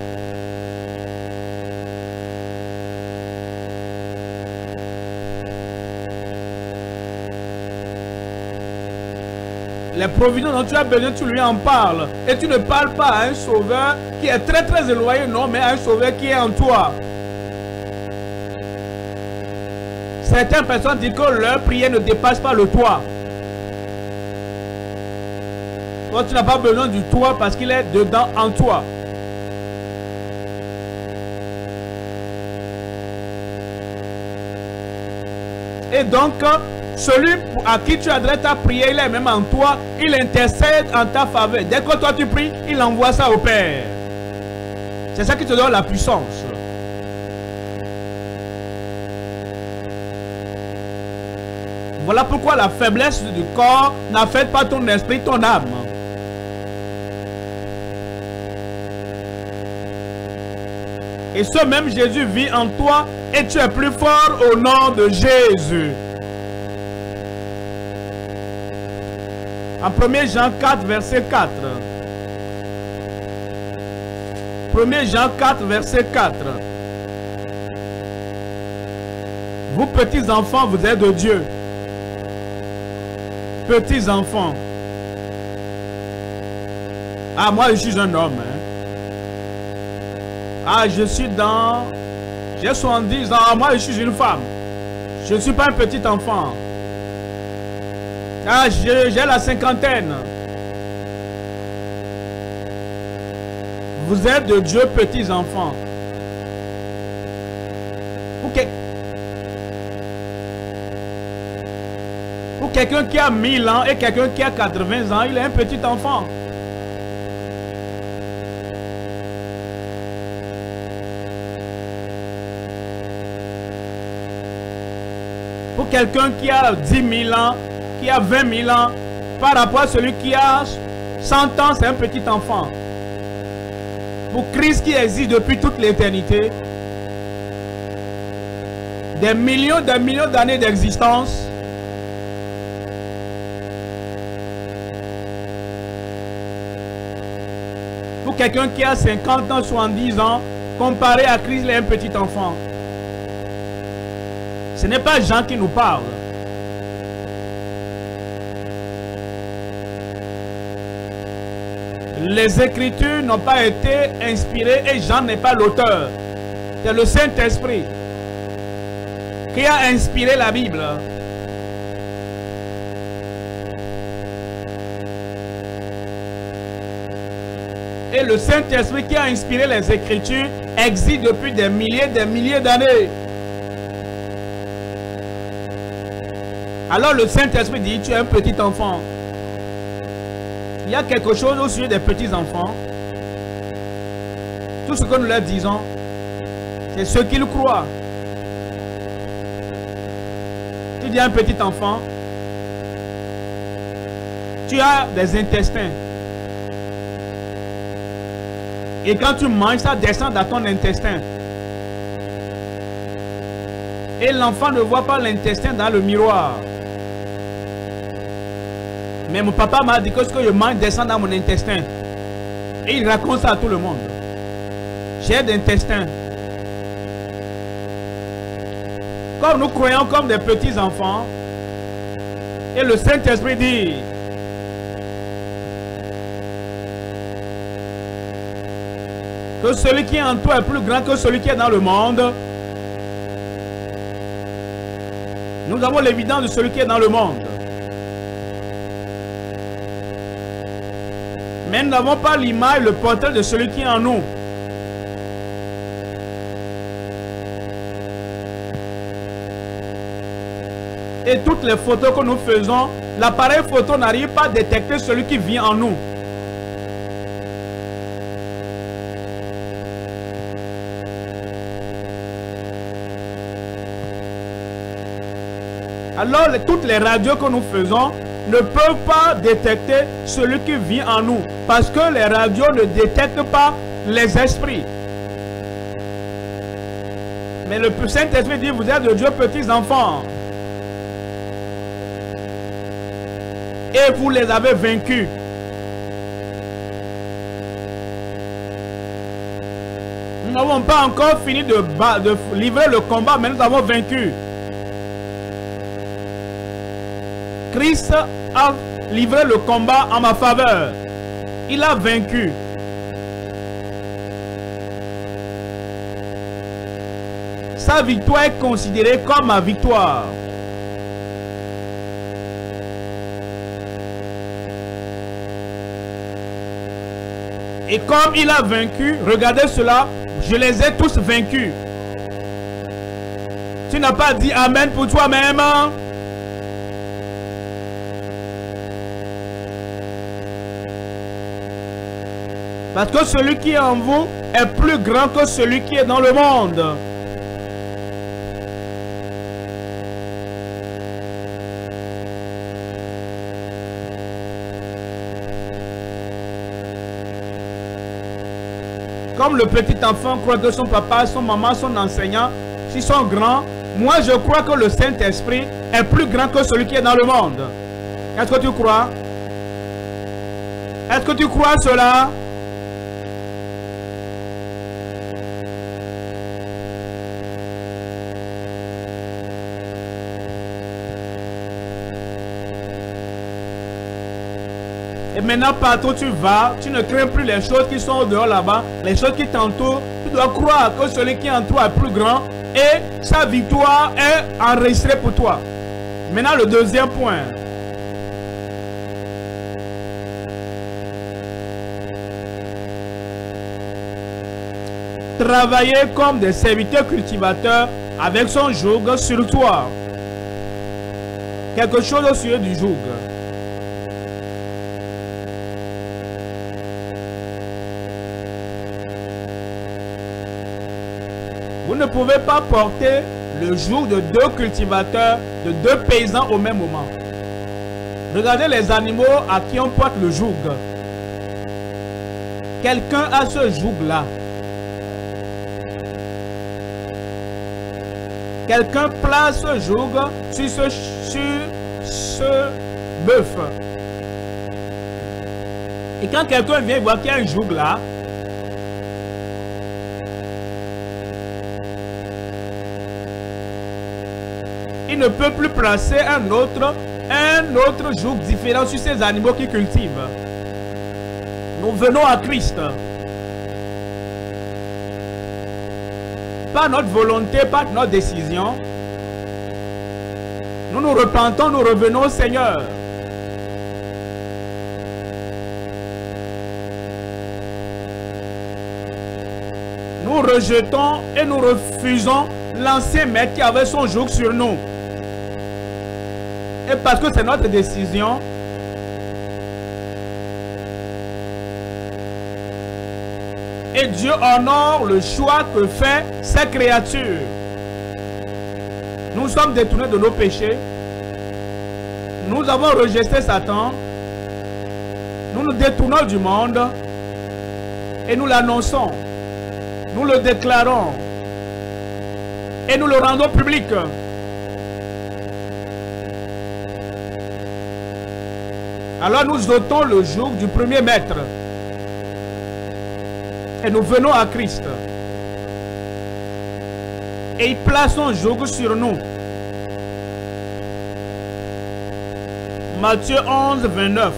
Les provisions dont tu as besoin, tu lui en parles. Et tu ne parles pas à un sauveur qui est très très éloigné, non, mais à un sauveur qui est en toi. Certaines personnes disent que leur prière ne dépasse pas le toit. Toi, tu n'as pas besoin du toit parce qu'il est dedans en toi. Et donc, celui à qui tu adresses ta prière, il est même en toi, il intercède en ta faveur. Dès que toi tu pries, il envoie ça au Père. C'est ça qui te donne la puissance. Voilà pourquoi la faiblesse du corps n'affecte pas ton esprit, ton âme. Et ce même Jésus vit en toi et tu es plus fort au nom de Jésus. En premier Jean quatre, verset quatre. premier Jean quatre, verset quatre. Vous petits enfants, vous êtes de Dieu. Petits enfants. Ah, moi je suis un homme. Hein. Ah, je suis dans... J'ai soixante-dix ans. Ah, moi je suis une femme. Je ne suis pas un petit enfant. Ah, j'ai la cinquantaine. Vous êtes de Dieu, petits enfants. Pour, que... Pour quelqu'un qui a mille ans et quelqu'un qui a quatre-vingts ans, il est un petit enfant. Pour quelqu'un qui a dix mille ans, qui a vingt mille ans, par rapport à celui qui a cent ans, c'est un petit enfant. Pour Christ qui existe depuis toute l'éternité, des millions, des millions d'années d'existence, pour quelqu'un qui a cinquante ans, soixante-dix ans, comparé à Christ, il est un petit enfant. Ce n'est pas Jean qui nous parle. Les Écritures n'ont pas été inspirées et Jean n'est pas l'auteur. C'est le Saint-Esprit qui a inspiré la Bible. Et le Saint-Esprit qui a inspiré les Écritures existe depuis des milliers et des milliers d'années. Alors le Saint-Esprit dit, tu es un petit enfant. Il y a quelque chose au sujet des petits enfants. Tout ce que nous leur disons, c'est ce qu'ils croient. Tu dis à un petit enfant, tu as des intestins. Et quand tu manges, ça descend dans ton intestin. Et l'enfant ne voit pas l'intestin dans le miroir. Mais mon papa m'a dit que ce que je mange descend dans mon intestin. Et il raconte ça à tout le monde. J'ai d'intestin. Comme nous croyons comme des petits enfants, et le Saint-Esprit dit, que celui qui est en toi est plus grand que celui qui est dans le monde. Nous avons l'évidence de celui qui est dans le monde. Mais nous n'avons pas l'image, le portrait de celui qui est en nous. Et toutes les photos que nous faisons, l'appareil photo n'arrive pas à détecter celui qui vit en nous. Alors, toutes les radios que nous faisons ne peuvent pas détecter celui qui vit en nous. Parce que les radios ne détectent pas les esprits. Mais le Saint-Esprit dit, vous êtes de Dieu, petits enfants. Et vous les avez vaincus. Nous n'avons pas encore fini de, de livrer le combat, mais nous avons vaincu. Christ a livré le combat en ma faveur. Il a vaincu. Sa victoire est considérée comme ma victoire. Et comme il a vaincu, regardez cela, je les ai tous vaincus. Tu n'as pas dit Amen pour toi-même. Parce que celui qui est en vous est plus grand que celui qui est dans le monde. Comme le petit enfant croit que son papa, son maman, son enseignant, s'ils sont grands, moi je crois que le Saint-Esprit est plus grand que celui qui est dans le monde. Est-ce que tu crois? Est-ce que tu crois cela? Et maintenant, partout où tu vas, tu ne crains plus les choses qui sont au dehors là-bas, les choses qui t'entourent. Tu dois croire que celui qui est en toi est plus grand et sa victoire est enregistrée pour toi. Maintenant, le deuxième point. Travailler comme des serviteurs cultivateurs avec son joug sur toi. Quelque chose au sujet du joug. Vous ne pouvez pas porter le joug de deux cultivateurs, de deux paysans au même moment. Regardez les animaux à qui on porte le joug. Quelqu'un a ce joug-là. Quelqu'un place ce joug sur ce, sur ce bœuf. Et quand quelqu'un vient voir qu'il y a un joug là, il ne peut plus placer un autre, un autre joug différent sur ces animaux qu'il cultive. Nous venons à Christ. Pas notre volonté, pas notre décision. Nous nous repentons, nous revenons au Seigneur. Nous rejetons et nous refusons l'ancien maître qui avait son joug sur nous. Et parce que c'est notre décision, et Dieu honore le choix que fait sa créature. Nous sommes détournés de nos péchés. Nous avons rejeté Satan. Nous nous détournons du monde. Et nous l'annonçons. Nous le déclarons. Et nous le rendons public. Alors nous ôtons le joug du premier maître. Et nous venons à Christ. Et il place son joug sur nous. Matthieu onze, vingt-neuf.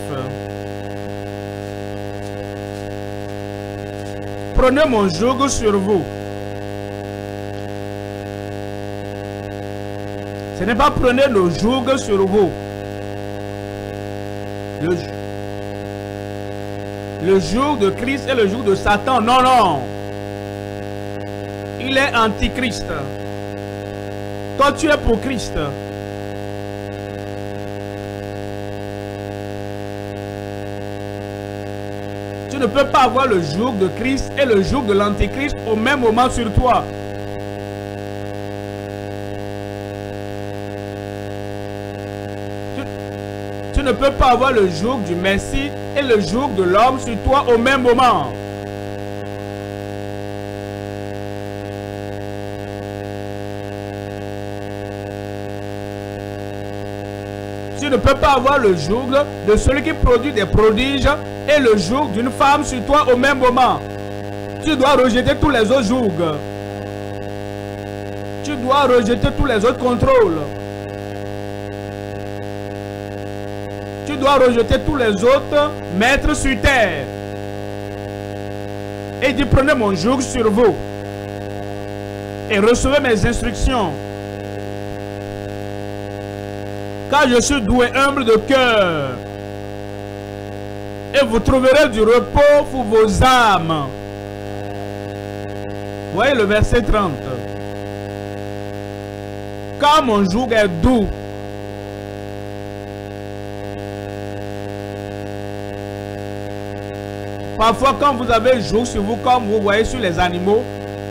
Prenez mon joug sur vous. Ce n'est pas prenez le joug sur vous. Le, le joug de Christ et le joug de Satan. Non, non. Il est antichrist. Toi, tu es pour Christ. Tu ne peux pas avoir le joug de Christ et le joug de l'antichrist au même moment sur toi. Tu, tu ne peux pas avoir le joug du Messie et le joug de l'homme sur toi au même moment. Tu ne peux pas avoir le joug de celui qui produit des prodiges et le joug d'une femme sur toi au même moment. Tu dois rejeter tous les autres jougs. Tu dois rejeter tous les autres contrôles. Tu dois rejeter tous les autres maîtres sur terre. Et il dit, prenez mon joug sur vous et recevez mes instructions. Car je suis doux et humble de cœur. Et vous trouverez du repos pour vos âmes. Voyez le verset trente. Car mon joug est doux. Parfois, quand vous avez le joug sur vous, comme vous voyez sur les animaux,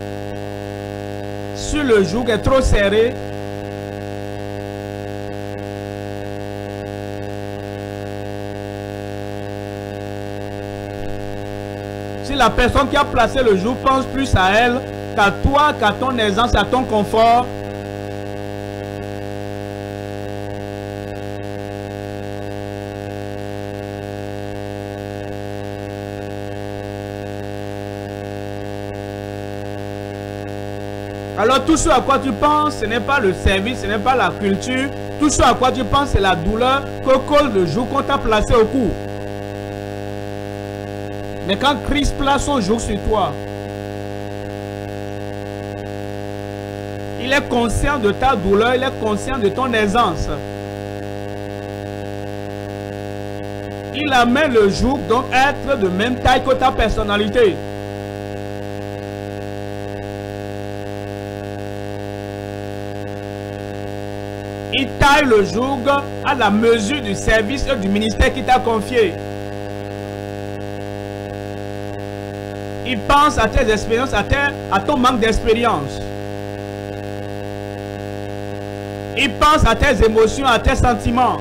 si le joug est trop serré, si la personne qui a placé le joug pense plus à elle qu'à toi, qu'à ton aisance, à ton confort, alors tout ce à quoi tu penses, ce n'est pas le service, ce n'est pas la culture. Tout ce à quoi tu penses, c'est la douleur que cause le joug qu'on t'a placé au cou. Mais quand Christ place son joug sur toi, il est conscient de ta douleur, il est conscient de ton aisance. Il amène le joug donc être de même taille que ta personnalité. Il taille le joug à la mesure du service et du ministère qu'il t'a confié. Il pense à tes expériences, à, tes, à ton manque d'expérience. Il pense à tes émotions, à tes sentiments.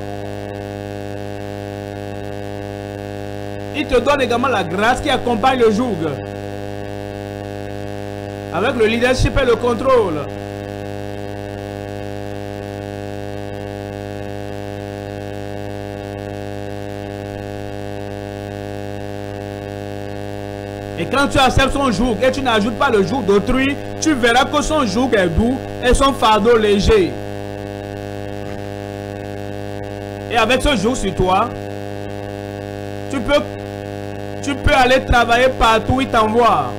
Il te donne également la grâce qui accompagne le joug. Avec le leadership et le contrôle. Et quand tu acceptes son joug et tu n'ajoutes pas le joug d'autrui, tu verras que son joug est doux et son fardeau léger. Et avec ce joug sur toi, tu peux, tu peux aller travailler partout où il t'envoie.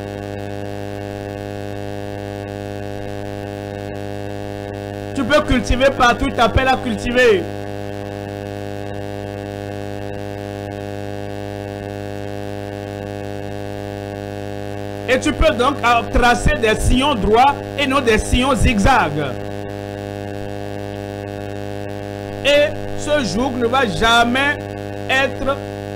Tu peux cultiver partout où il t'appelle à cultiver. Et tu peux donc tracer des sillons droits et non des sillons zigzags. Et ce joug ne va jamais être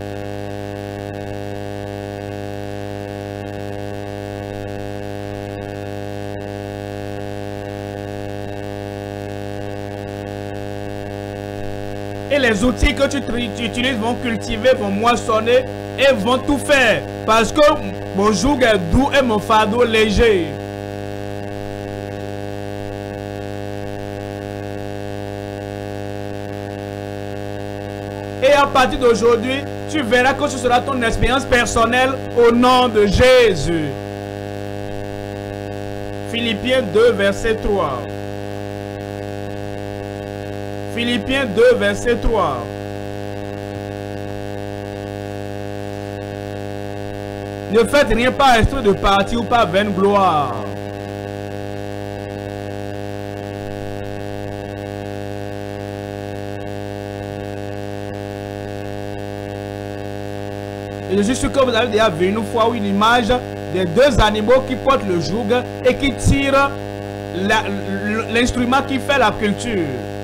et les outils que tu, tu utilises vont cultiver, vont moissonner et vont tout faire. Parce que mon joug est doux et mon fardeau léger. Et à partir d'aujourd'hui, tu verras que ce sera ton expérience personnelle au nom de Jésus. Philippiens deux, verset trois. Philippiens deux, verset trois. Ne faites rien par esprit de parti ou par vaine gloire. Et je suis sûr que vous avez déjà vu une fois une image des deux animaux qui portent le joug et qui tirent l'instrument qui fait la culture.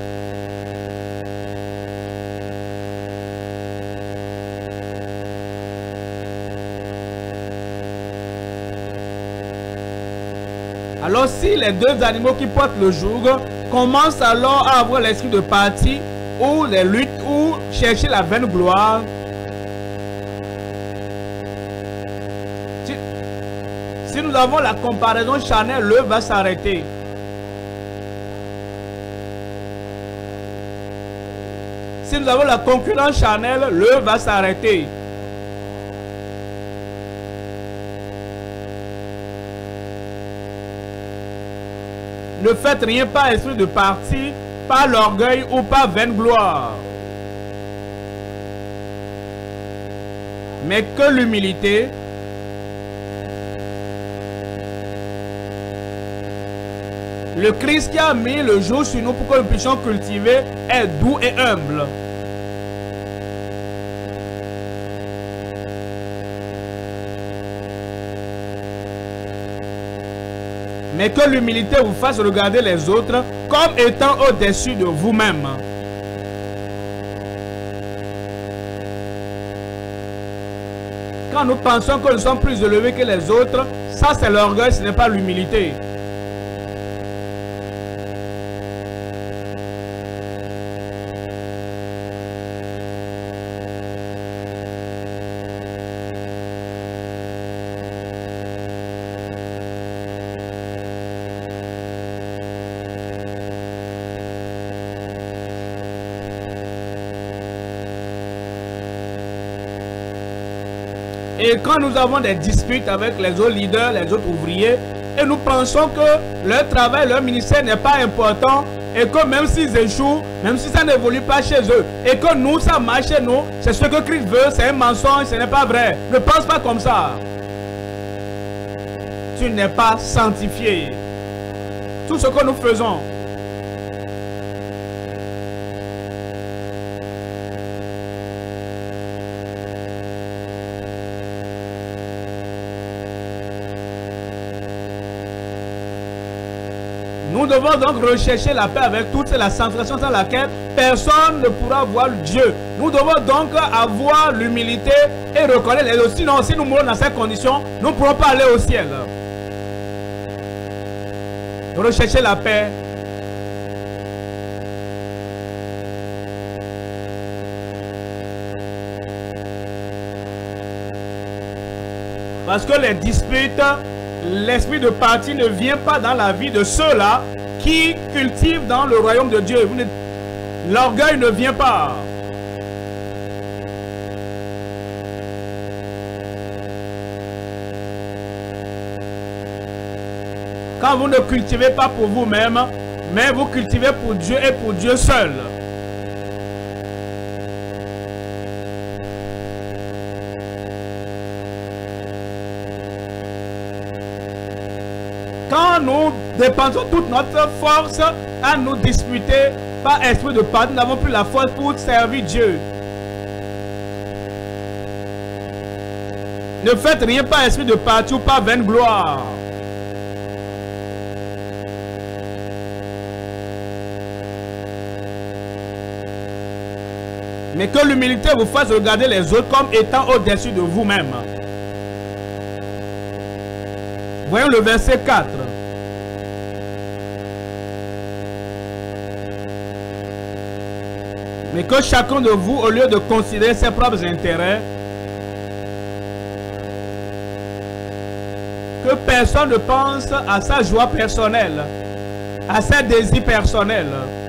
Alors si les deux animaux qui portent le joug commencent alors à avoir l'esprit de parti ou les luttes ou chercher la vaine gloire, si, si nous avons la comparaison charnelle, l'œuvre va s'arrêter. Si nous avons la concurrence charnelle, l'œuvre va s'arrêter. Ne faites rien par esprit de parti, par l'orgueil ou par vaine gloire. Mais que l'humilité, le Christ qui a mis le jour sur nous pour que nous puissions cultiver est doux et humble. Mais que l'humilité vous fasse regarder les autres comme étant au-dessus de vous-même. Quand nous pensons que nous sommes plus élevés que les autres, ça c'est l'orgueil, ce n'est pas l'humilité. Et quand nous avons des disputes avec les autres leaders, les autres ouvriers, et nous pensons que leur travail, leur ministère n'est pas important, et que même s'ils échouent, même si ça n'évolue pas chez eux, et que nous, ça marche chez nous, c'est ce que Christ veut, c'est un mensonge, ce n'est pas vrai. Ne pense pas comme ça. Tu n'es pas sanctifié. Tout ce que nous faisons, nous devons donc rechercher la paix avec toutes, c'est la sanctification sans laquelle personne ne pourra voir Dieu. Nous devons donc avoir l'humilité et reconnaître les autres. Sinon, si nous mourons dans ces conditions, nous ne pourrons pas aller au ciel. Rechercher la paix. Parce que les disputes, l'esprit de parti ne vient pas dans la vie de ceux-là qui cultivent dans le royaume de Dieu. L'orgueil ne vient pas. Quand vous ne cultivez pas pour vous-même, mais vous cultivez pour Dieu et pour Dieu seul. Quand nous dépensons toute notre force à nous disputer par esprit de pardon, nous n'avons plus la force pour servir Dieu. Ne faites rien par esprit de parti ou par vaine gloire. Mais que l'humilité vous fasse regarder les autres comme étant au-dessus de vous-même. Voyons le verset quatre. Mais que chacun de vous, au lieu de considérer ses propres intérêts, que personne ne pense à sa joie personnelle, à ses désirs personnels,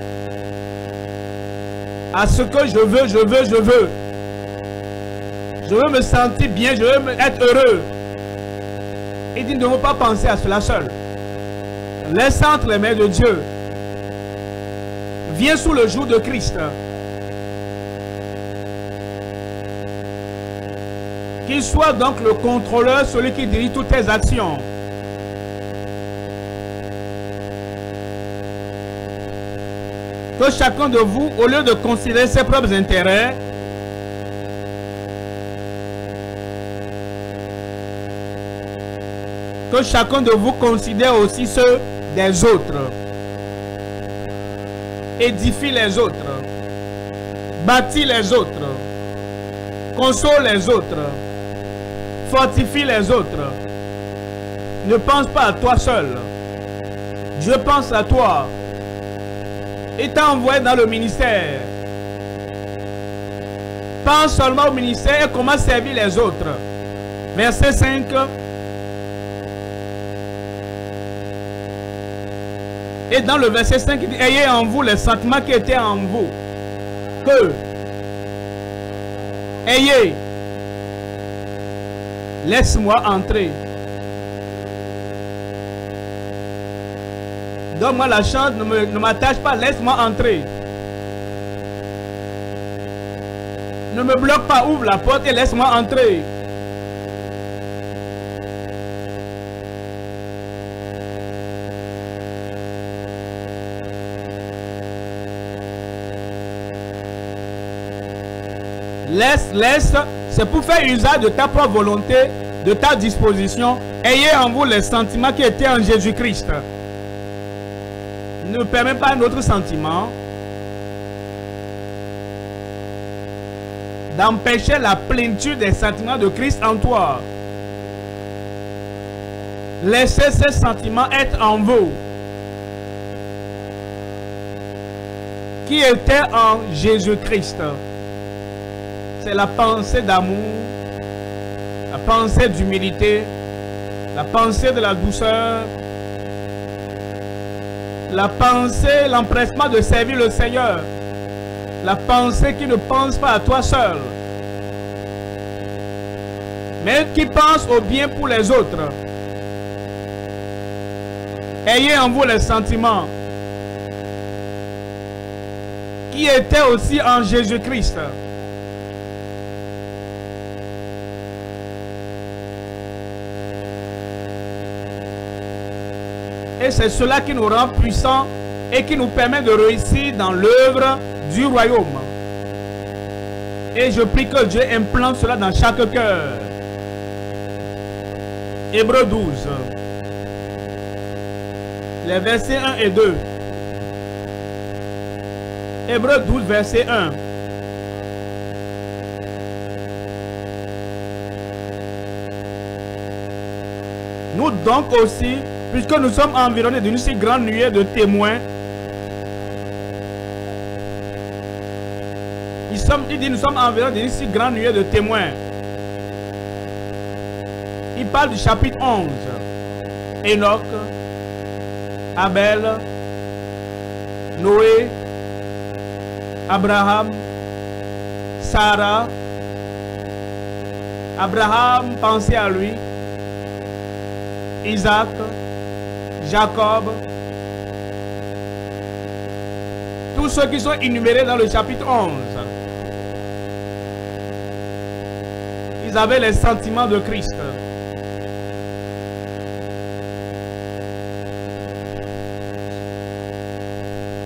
à ce que je veux, je veux, je veux. Je veux me sentir bien, je veux être heureux. Il dit, ne devons pas penser à cela seul. Laisse entre les mains de Dieu. Viens sous le jour de Christ. Qu'il soit donc le contrôleur, celui qui dirige toutes tes actions. Que chacun de vous, au lieu de considérer ses propres intérêts, que chacun de vous considère aussi ceux des autres. Édifie les autres. Bâtit les autres. Console les autres. Fortifie les autres. Ne pense pas à toi seul. Dieu pense à toi. Il t'a envoyé dans le ministère. Pense seulement au ministère et comment servir les autres. Verset cinq. Et dans le verset cinq, il dit, ayez en vous les sentiments qui étaient en vous. Que ayez. Laisse-moi entrer. Donne-moi la chance, ne m'attache pas, laisse-moi entrer. Ne me bloque pas, ouvre la porte et laisse-moi entrer. Laisse, laisse, c'est pour faire usage de ta propre volonté, de ta disposition. Ayez en vous les sentiments qui étaient en Jésus-Christ. Ne permets pas notre sentiment d'empêcher la plénitude des sentiments de Christ en toi. Laissez ces sentiments être en vous, qui étaient en Jésus-Christ. C'est la pensée d'amour, la pensée d'humilité, la pensée de la douceur, la pensée, l'empressement de servir le Seigneur, la pensée qui ne pense pas à toi seul, mais qui pense au bien pour les autres. Ayez en vous les sentiments qui étaient aussi en Jésus-Christ. Et c'est cela qui nous rend puissants et qui nous permet de réussir dans l'œuvre du royaume. Et je prie que Dieu implante cela dans chaque cœur. Hébreux douze. Les versets un et deux. Hébreux douze, verset un. Nous donc aussi, puisque nous sommes environnés d'une si grande nuée de témoins, il, sommes, il dit nous sommes environnés d'une si grande nuée de témoins. Il parle du chapitre onze. Enoch, Abel, Noé, Abraham, Sarah. Abraham, pensez à lui. Isaac, Jacob, tous ceux qui sont énumérés dans le chapitre onze, ils avaient les sentiments de Christ.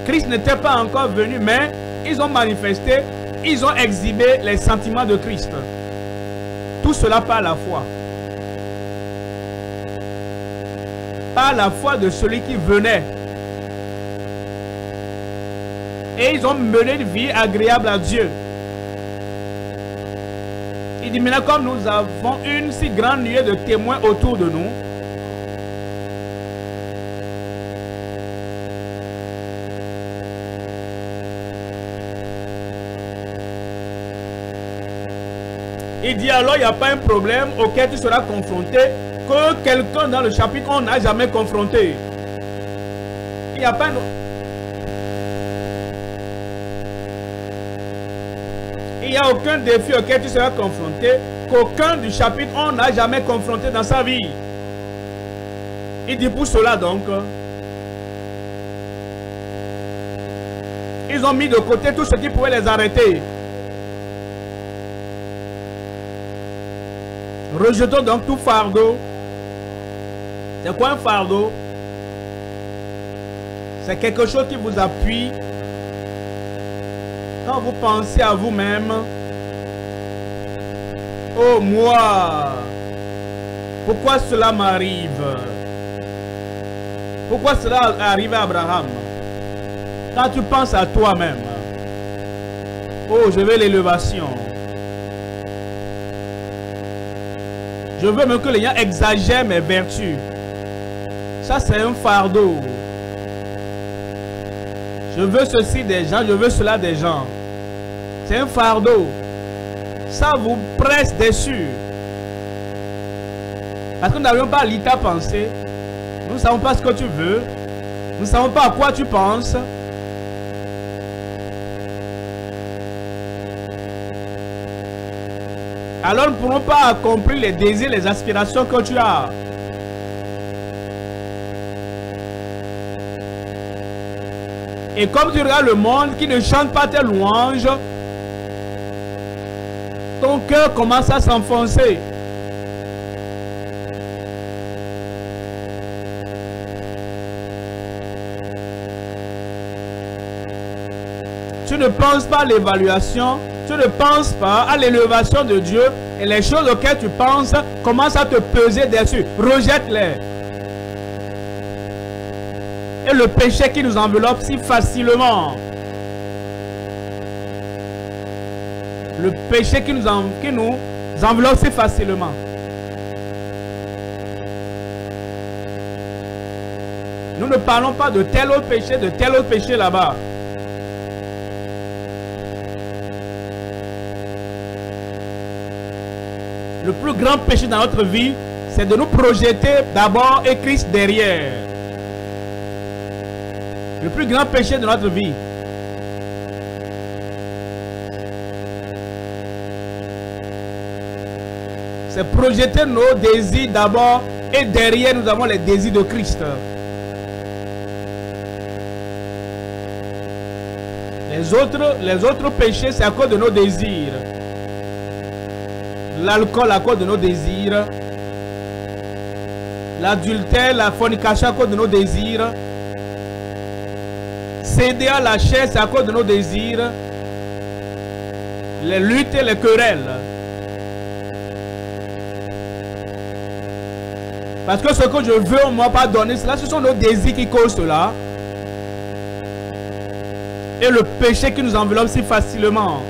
Christ n'était pas encore venu, mais ils ont manifesté, ils ont exhibé les sentiments de Christ. Tout cela par la foi. Par la foi de celui qui venait. Et ils ont mené une vie agréable à Dieu. Il dit maintenant, comme nous avons une si grande nuée de témoins autour de nous, il dit alors il n'y a pas un problème auquel tu seras confronté que quelqu'un dans le chapitre on n'a jamais confronté. Il n'y a pas un... Il n'y a aucun défi auquel tu seras confronté qu'aucun du chapitre on n'a jamais confronté dans sa vie. Il dit pour cela donc, ils ont mis de côté tout ce qui pouvait les arrêter. Rejetons donc tout fardeau. C'est quoi un fardeau? C'est quelque chose qui vous appuie quand vous pensez à vous-même. Oh moi, pourquoi cela m'arrive? Pourquoi cela arrive à Abraham? Quand tu penses à toi-même, oh je veux l'élévation. Je veux même que les gens exagèrent mes vertus. Ça, c'est un fardeau. Je veux ceci des gens, je veux cela des gens. C'est un fardeau. Ça vous presse dessus. Parce que nous n'avions pas l'ité à penser. Nous ne savons pas ce que tu veux. Nous ne savons pas à quoi tu penses. Alors nous ne pourrons pas accomplir les désirs, les aspirations que tu as. Et comme tu regardes le monde qui ne chante pas tes louanges, ton cœur commence à s'enfoncer. Tu ne penses pas à l'évaluation. Tu ne penses pas à l'élévation de Dieu et les choses auxquelles tu penses commencent à te peser dessus. Rejette-les. Et le péché qui nous enveloppe si facilement. Le péché qui nous, en, qui nous enveloppe si facilement. Nous ne parlons pas de tel autre péché, de tel autre péché là-bas. Le plus grand péché dans notre vie, c'est de nous projeter d'abord et Christ derrière. Le plus grand péché de notre vie. C'est projeter nos désirs d'abord et derrière nous avons les désirs de Christ. Les autres, les autres péchés, c'est à cause de nos désirs. L'alcool à cause de nos désirs. L'adultère, la fornication à cause de nos désirs. Céder à la chair, c'est à cause de nos désirs. Les luttes et les querelles. Parce que ce que je veux, on ne m'a pas donné cela. Ce sont nos désirs qui causent cela. Et le péché qui nous enveloppe si facilement.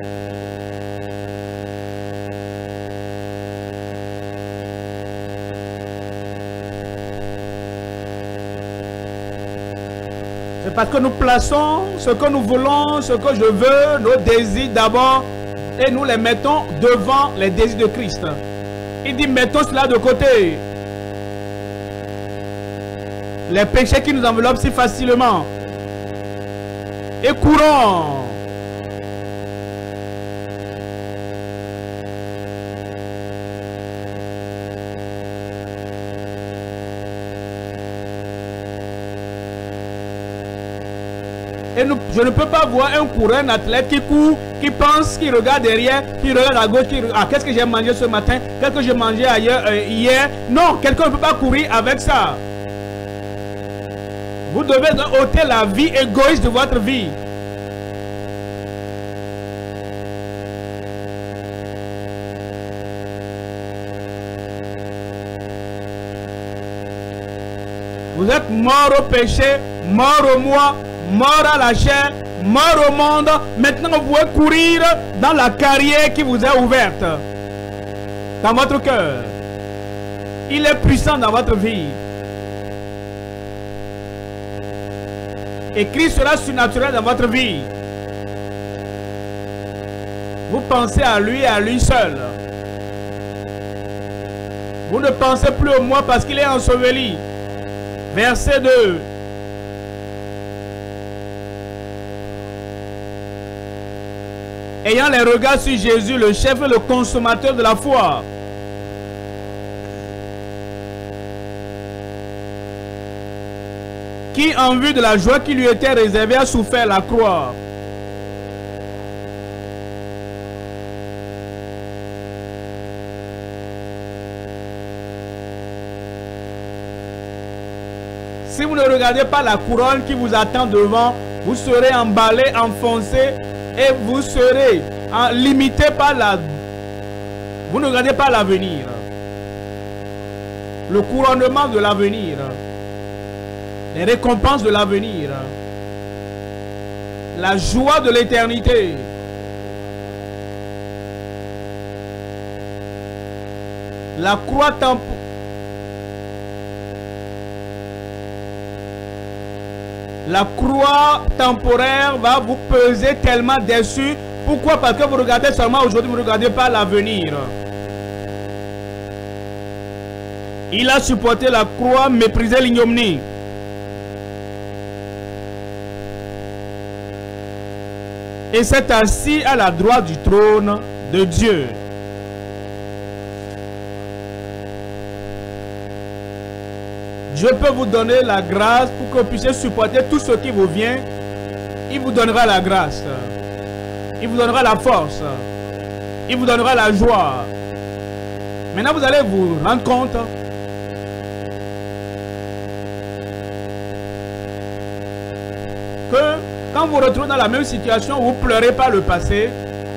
C'est parce que nous plaçons ce que nous voulons, ce que je veux, nos désirs d'abord, et nous les mettons devant les désirs de Christ. Il dit, mettons cela de côté. Les péchés qui nous enveloppent si facilement. Et courons. Et nous, je ne peux pas voir un coureur, un athlète qui court, qui pense, qui regarde derrière, qui regarde à gauche, qui regarde, ah, qu'est-ce que j'ai mangé ce matin, qu'est-ce que j'ai mangé ailleurs, euh, hier. Non, quelqu'un ne peut pas courir avec ça. Vous devez ôter la vie égoïste de votre vie. Vous êtes mort au péché, mort au moi, mort à la chair, mort au monde. Maintenant, vous pouvez courir dans la carrière qui vous est ouverte. Dans votre cœur. Il est puissant dans votre vie. Et Christ sera surnaturel dans votre vie. Vous pensez à lui et à lui seul. Vous ne pensez plus au moi parce qu'il est enseveli. Verset deux. Ayant les regards sur Jésus, le chef et le consommateur de la foi. Qui, en vue de la joie qui lui était réservée, a souffert la croix. Si vous ne regardez pas la couronne qui vous attend devant, vous serez emballé, enfoncé et vous serez en, limité par la... Vous ne regardez pas l'avenir. Le couronnement de l'avenir. Les récompenses de l'avenir. La joie de l'éternité. La croix temporaire. La croix temporaire va vous peser tellement dessus. Pourquoi? Parce que vous regardez seulement aujourd'hui, vous ne regardez pas l'avenir. Il a supporté la croix, méprisé l'ignominie. Et s'est assis à la droite du trône de Dieu. Dieu peut vous donner la grâce pour que vous puissiez supporter tout ce qui vous vient. Il vous donnera la grâce. Il vous donnera la force. Il vous donnera la joie. Maintenant, vous allez vous rendre compte que quand vous vous retrouvez dans la même situation, vous ne pleurez pas le passé.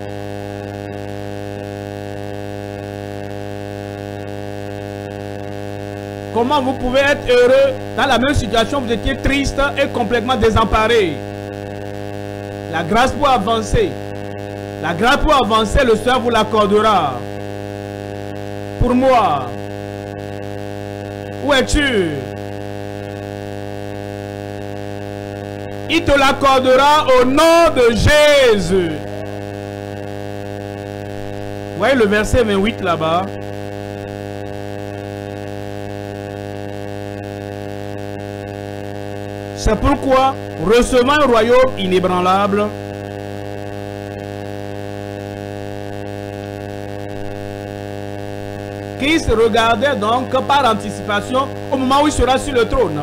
Comment vous pouvez être heureux dans la même situation, vous étiez triste et complètement désemparé. La grâce pour avancer. La grâce pour avancer, le Seigneur vous l'accordera. Pour moi. Où es-tu? Il te l'accordera au nom de Jésus. Vous voyez le verset vingt-huit là-bas. C'est pourquoi, recevant un royaume inébranlable, Christ regardait donc par anticipation au moment où il sera sur le trône.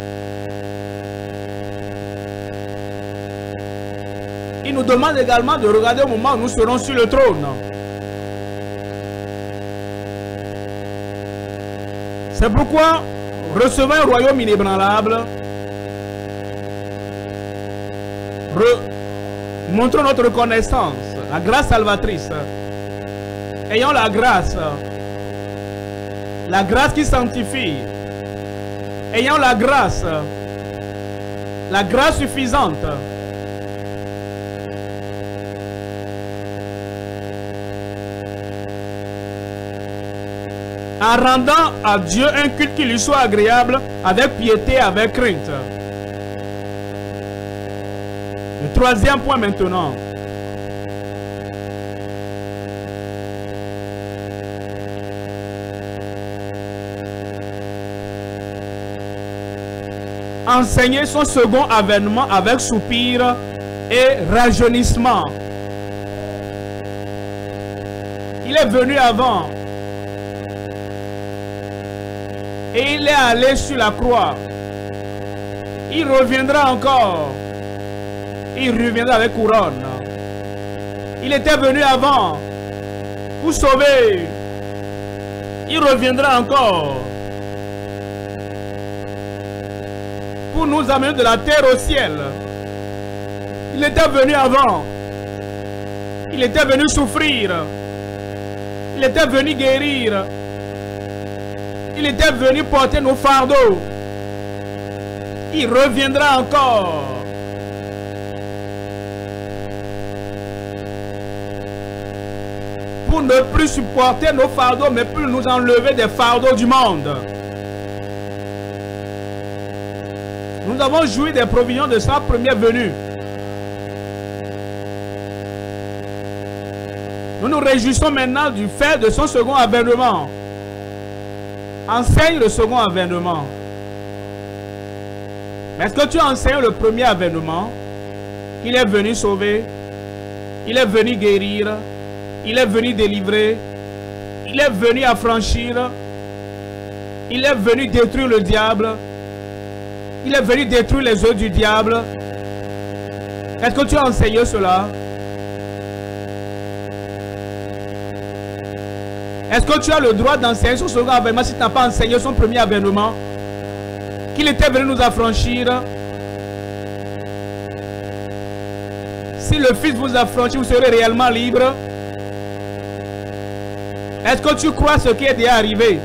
Il nous demande également de regarder au moment où nous serons sur le trône. C'est pourquoi, recevant un royaume inébranlable, Re... montrons notre reconnaissance, la grâce salvatrice. Ayons la grâce, la grâce qui sanctifie. Ayons la grâce, la grâce suffisante. En rendant à Dieu un culte qui lui soit agréable, avec piété, avec crainte. Le troisième point maintenant. Enseigner son second avènement avec soupir et rajeunissement. Il est venu avant. Et il est allé sur la croix. Il reviendra encore. Il reviendra avec couronne. Il était venu avant pour sauver. Il reviendra encore pour nous nous amener de la terre au ciel. Il était venu avant. Il était venu souffrir. Il était venu guérir. Il était venu porter nos fardeaux. Il reviendra encore. Pour ne plus supporter nos fardeaux, mais pour nous enlever des fardeaux du monde. Nous avons joui des provisions de sa première venue. Nous nous réjouissons maintenant du fait de son second avènement. Enseigne le second avènement. Mais est-ce que tu enseignes le premier avènement? Il est venu sauver. Il est venu guérir. Il est venu délivrer. Il est venu affranchir. Il est venu détruire le diable. Il est venu détruire les œuvres du diable. Est-ce que tu as enseigné cela? Est-ce que tu as le droit d'enseigner son second avènement si tu n'as pas enseigné son premier avènement? Qu'il était venu nous affranchir. Si le Fils vous affranchit, vous serez réellement libre. Est-ce que tu crois ce qui est déjà arrivé?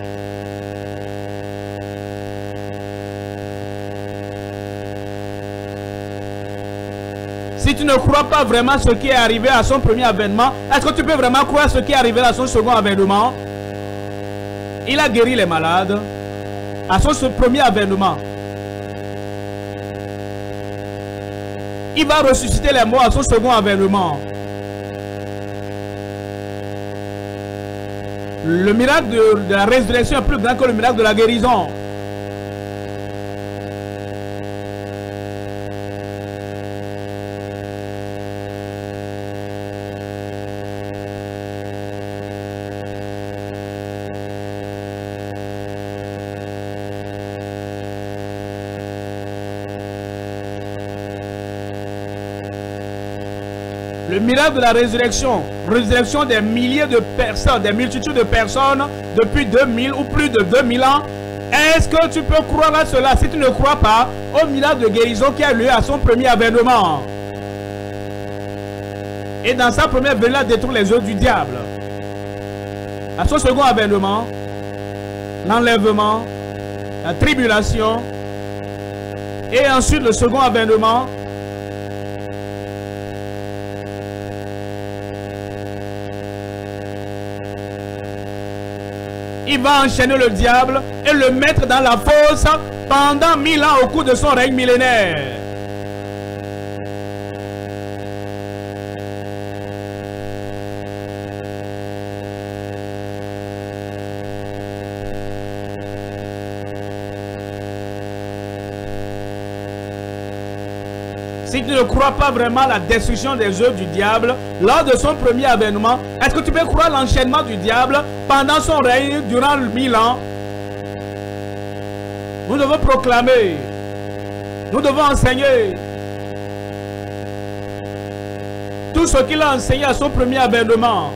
Si tu ne crois pas vraiment ce qui est arrivé à son premier avènement, est-ce que tu peux vraiment croire ce qui est arrivé à son second avènement? Il a guéri les malades à son premier avènement. Il va ressusciter les morts à son second avènement. Le miracle de, de la résurrection est plus grand que le miracle de la guérison. Le miracle de la résurrection, résurrection des milliers de personnes, des multitudes de personnes depuis deux mille ou plus de deux mille ans. Est-ce que tu peux croire à cela si tu ne crois pas au miracle de guérison qui a lieu à son premier avènement? Et dans sa première venue, il a détruit les œuvres du diable. À son second avènement, l'enlèvement, la tribulation, et ensuite le second avènement, il va enchaîner le diable et le mettre dans la fosse pendant mille ans au cours de son règne millénaire. Si tu ne crois pas vraiment à la destruction des œuvres du diable lors de son premier avènement, est-ce que tu peux croire à l'enchaînement du diable pendant son règne durant mille ans? Nous devons proclamer, nous devons enseigner tout ce qu'il a enseigné à son premier avènement.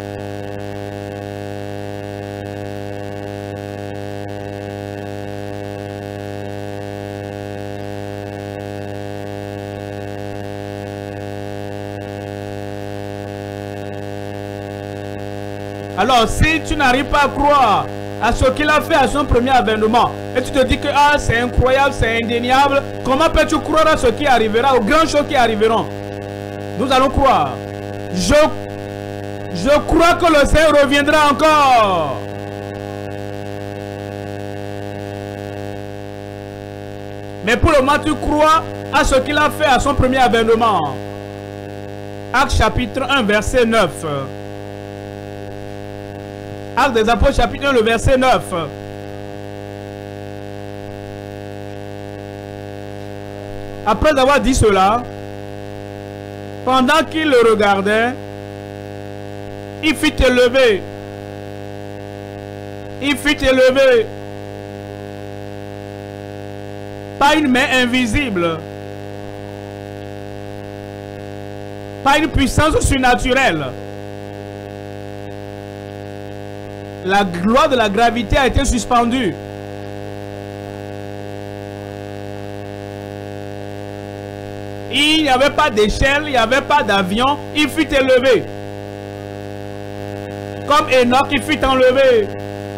Alors, si tu n'arrives pas à croire à ce qu'il a fait à son premier avènement, et tu te dis que ah, c'est incroyable, c'est indéniable, comment peux-tu croire à ce qui arrivera, aux grandes choses qui arriveront? Nous allons croire. Je, je crois que le Seigneur reviendra encore. Mais pour le moment, tu crois à ce qu'il a fait à son premier avènement. Actes chapitre un, verset neuf. Actes des Apôtres chapitre un, le verset neuf. Après avoir dit cela, pendant qu'il le regardait, il fit élever. Il fit élever pas une main invisible, pas une puissance surnaturelle. La loi de la gravité a été suspendue. Il n'y avait pas d'échelle, il n'y avait pas d'avion. Il fut élevé. Comme Enoch, il fut enlevé.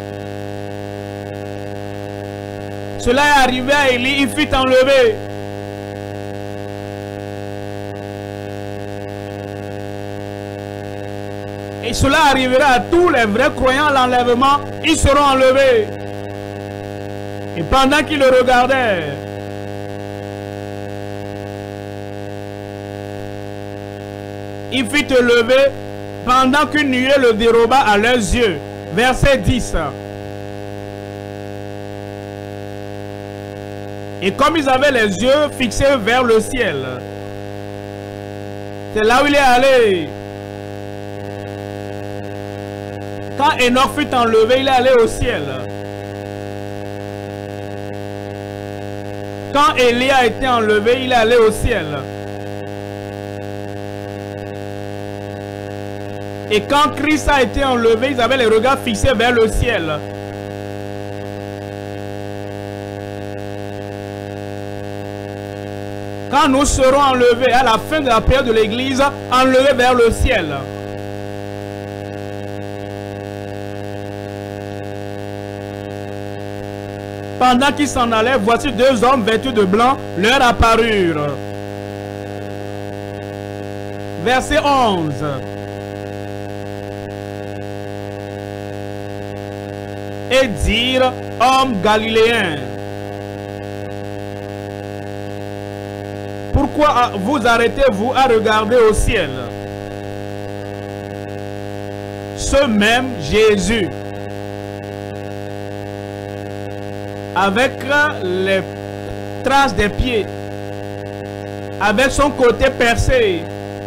Cela est arrivé à Élie, il fut enlevé. Et cela arrivera à tous les vrais croyants à l'enlèvement. Ils seront enlevés. Et pendant qu'ils le regardaient, il fut élevé pendant qu'une nuée le déroba à leurs yeux. Verset dix. Et comme ils avaient les yeux fixés vers le ciel, c'est là où il est allé. Quand Enoch fut enlevé, il est allé au ciel. Quand Élie a été enlevé, il est allé au ciel. Et quand Christ a été enlevé, ils avaient les regards fixés vers le ciel. Quand nous serons enlevés à la fin de la période de l'Église, enlevés vers le ciel. Pendant qu'ils s'en allaient, voici deux hommes vêtus de blanc leur apparurent. Verset onze. Et dirent, hommes galiléens, pourquoi vous arrêtez-vous à regarder au ciel? Ce même Jésus, avec les traces des pieds, avec son côté percé,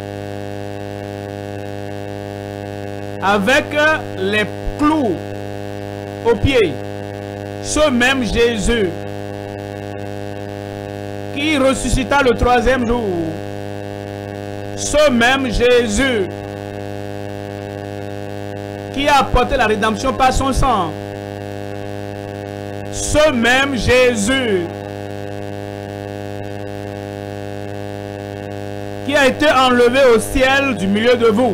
avec les clous aux pieds, ce même Jésus qui ressuscita le troisième jour, ce même Jésus qui a apporté la rédemption par son sang, ce même Jésus qui a été enlevé au ciel du milieu de vous.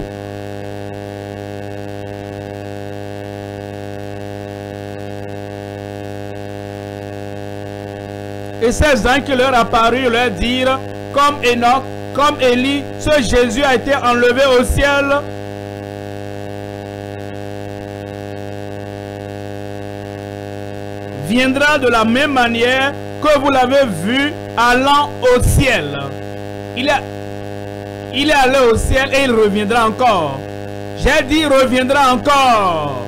Et ces anges qui leur apparurent leur dirent, comme Enoch, comme Élie, ce Jésus a été enlevé au ciel. Viendra de la même manière que vous l'avez vu allant au ciel. Il est, il est allé au ciel et il reviendra encore. J'ai dit reviendra encore.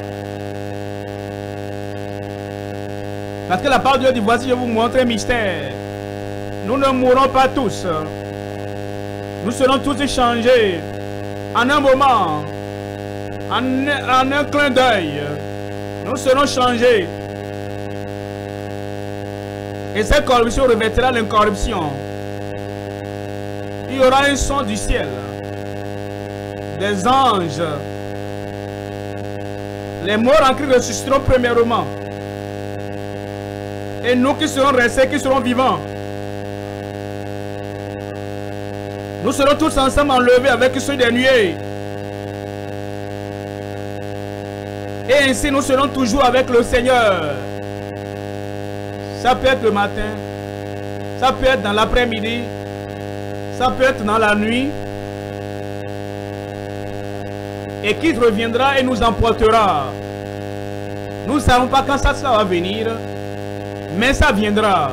Parce que la parole de Dieu dit, voici je vous montre un mystère. Nous ne mourrons pas tous. Nous serons tous changés en un moment, en, en un clin d'œil. Nous serons changés. Et cette corruption revêtira l'incorruption. Il y aura un son du ciel, des anges. Les morts en Christ ressusciteront premièrement. Et nous qui serons restés, qui serons vivants, nous serons tous ensemble enlevés avec ceux des nuées. Et ainsi nous serons toujours avec le Seigneur. Ça peut être le matin, ça peut être dans l'après-midi, ça peut être dans la nuit. Et qui reviendra et nous emportera. Nous ne savons pas quand ça, ça va venir, mais ça viendra.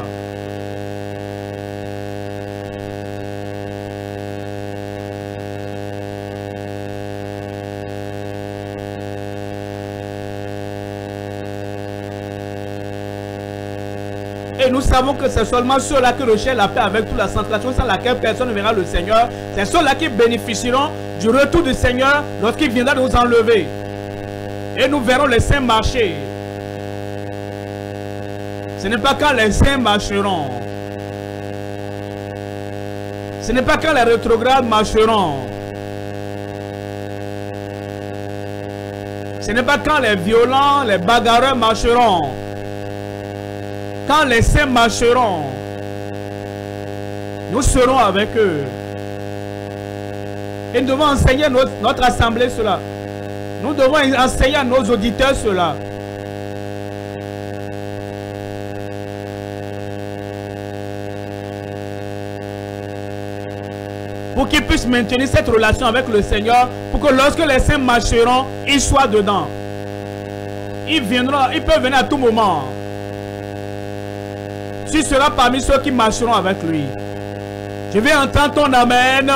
Et nous savons que c'est seulement ceux-là qui recherchent la paix avec toute la centration sans laquelle personne ne verra le Seigneur. C'est ceux-là qui bénéficieront du retour du Seigneur lorsqu'il viendra nous enlever. Et nous verrons les saints marcher. Ce n'est pas quand les saints marcheront. Ce n'est pas quand les rétrogrades marcheront. Ce n'est pas quand les violents, les bagarreurs marcheront. Quand les saints marcheront, Nous serons avec eux. Et nous devons enseigner notre, notre assemblée cela. Nous devons enseigner à nos auditeurs cela. Pour qu'ils puissent maintenir cette relation avec le Seigneur, pour que lorsque les saints marcheront, ils soient dedans. Ils viendront, ils peuvent venir à tout moment. Tu seras parmi ceux qui marcheront avec lui. Je vais entendre ton amen.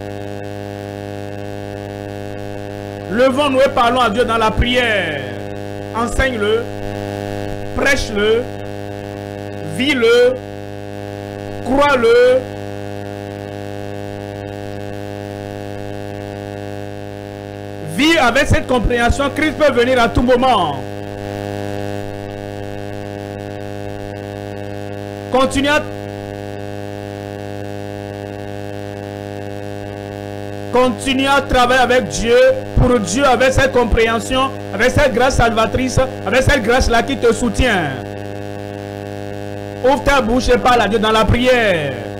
Levons-nous et parlons à Dieu dans la prière. Enseigne-le, prêche-le, vis-le, crois-le. Vis avec cette compréhension. Christ peut venir à tout moment. Continue à Continue à travailler avec Dieu, pour Dieu, avec cette compréhension, avec cette grâce salvatrice, avec cette grâce-là qui te soutient. Ouvre ta bouche et parle à Dieu dans la prière.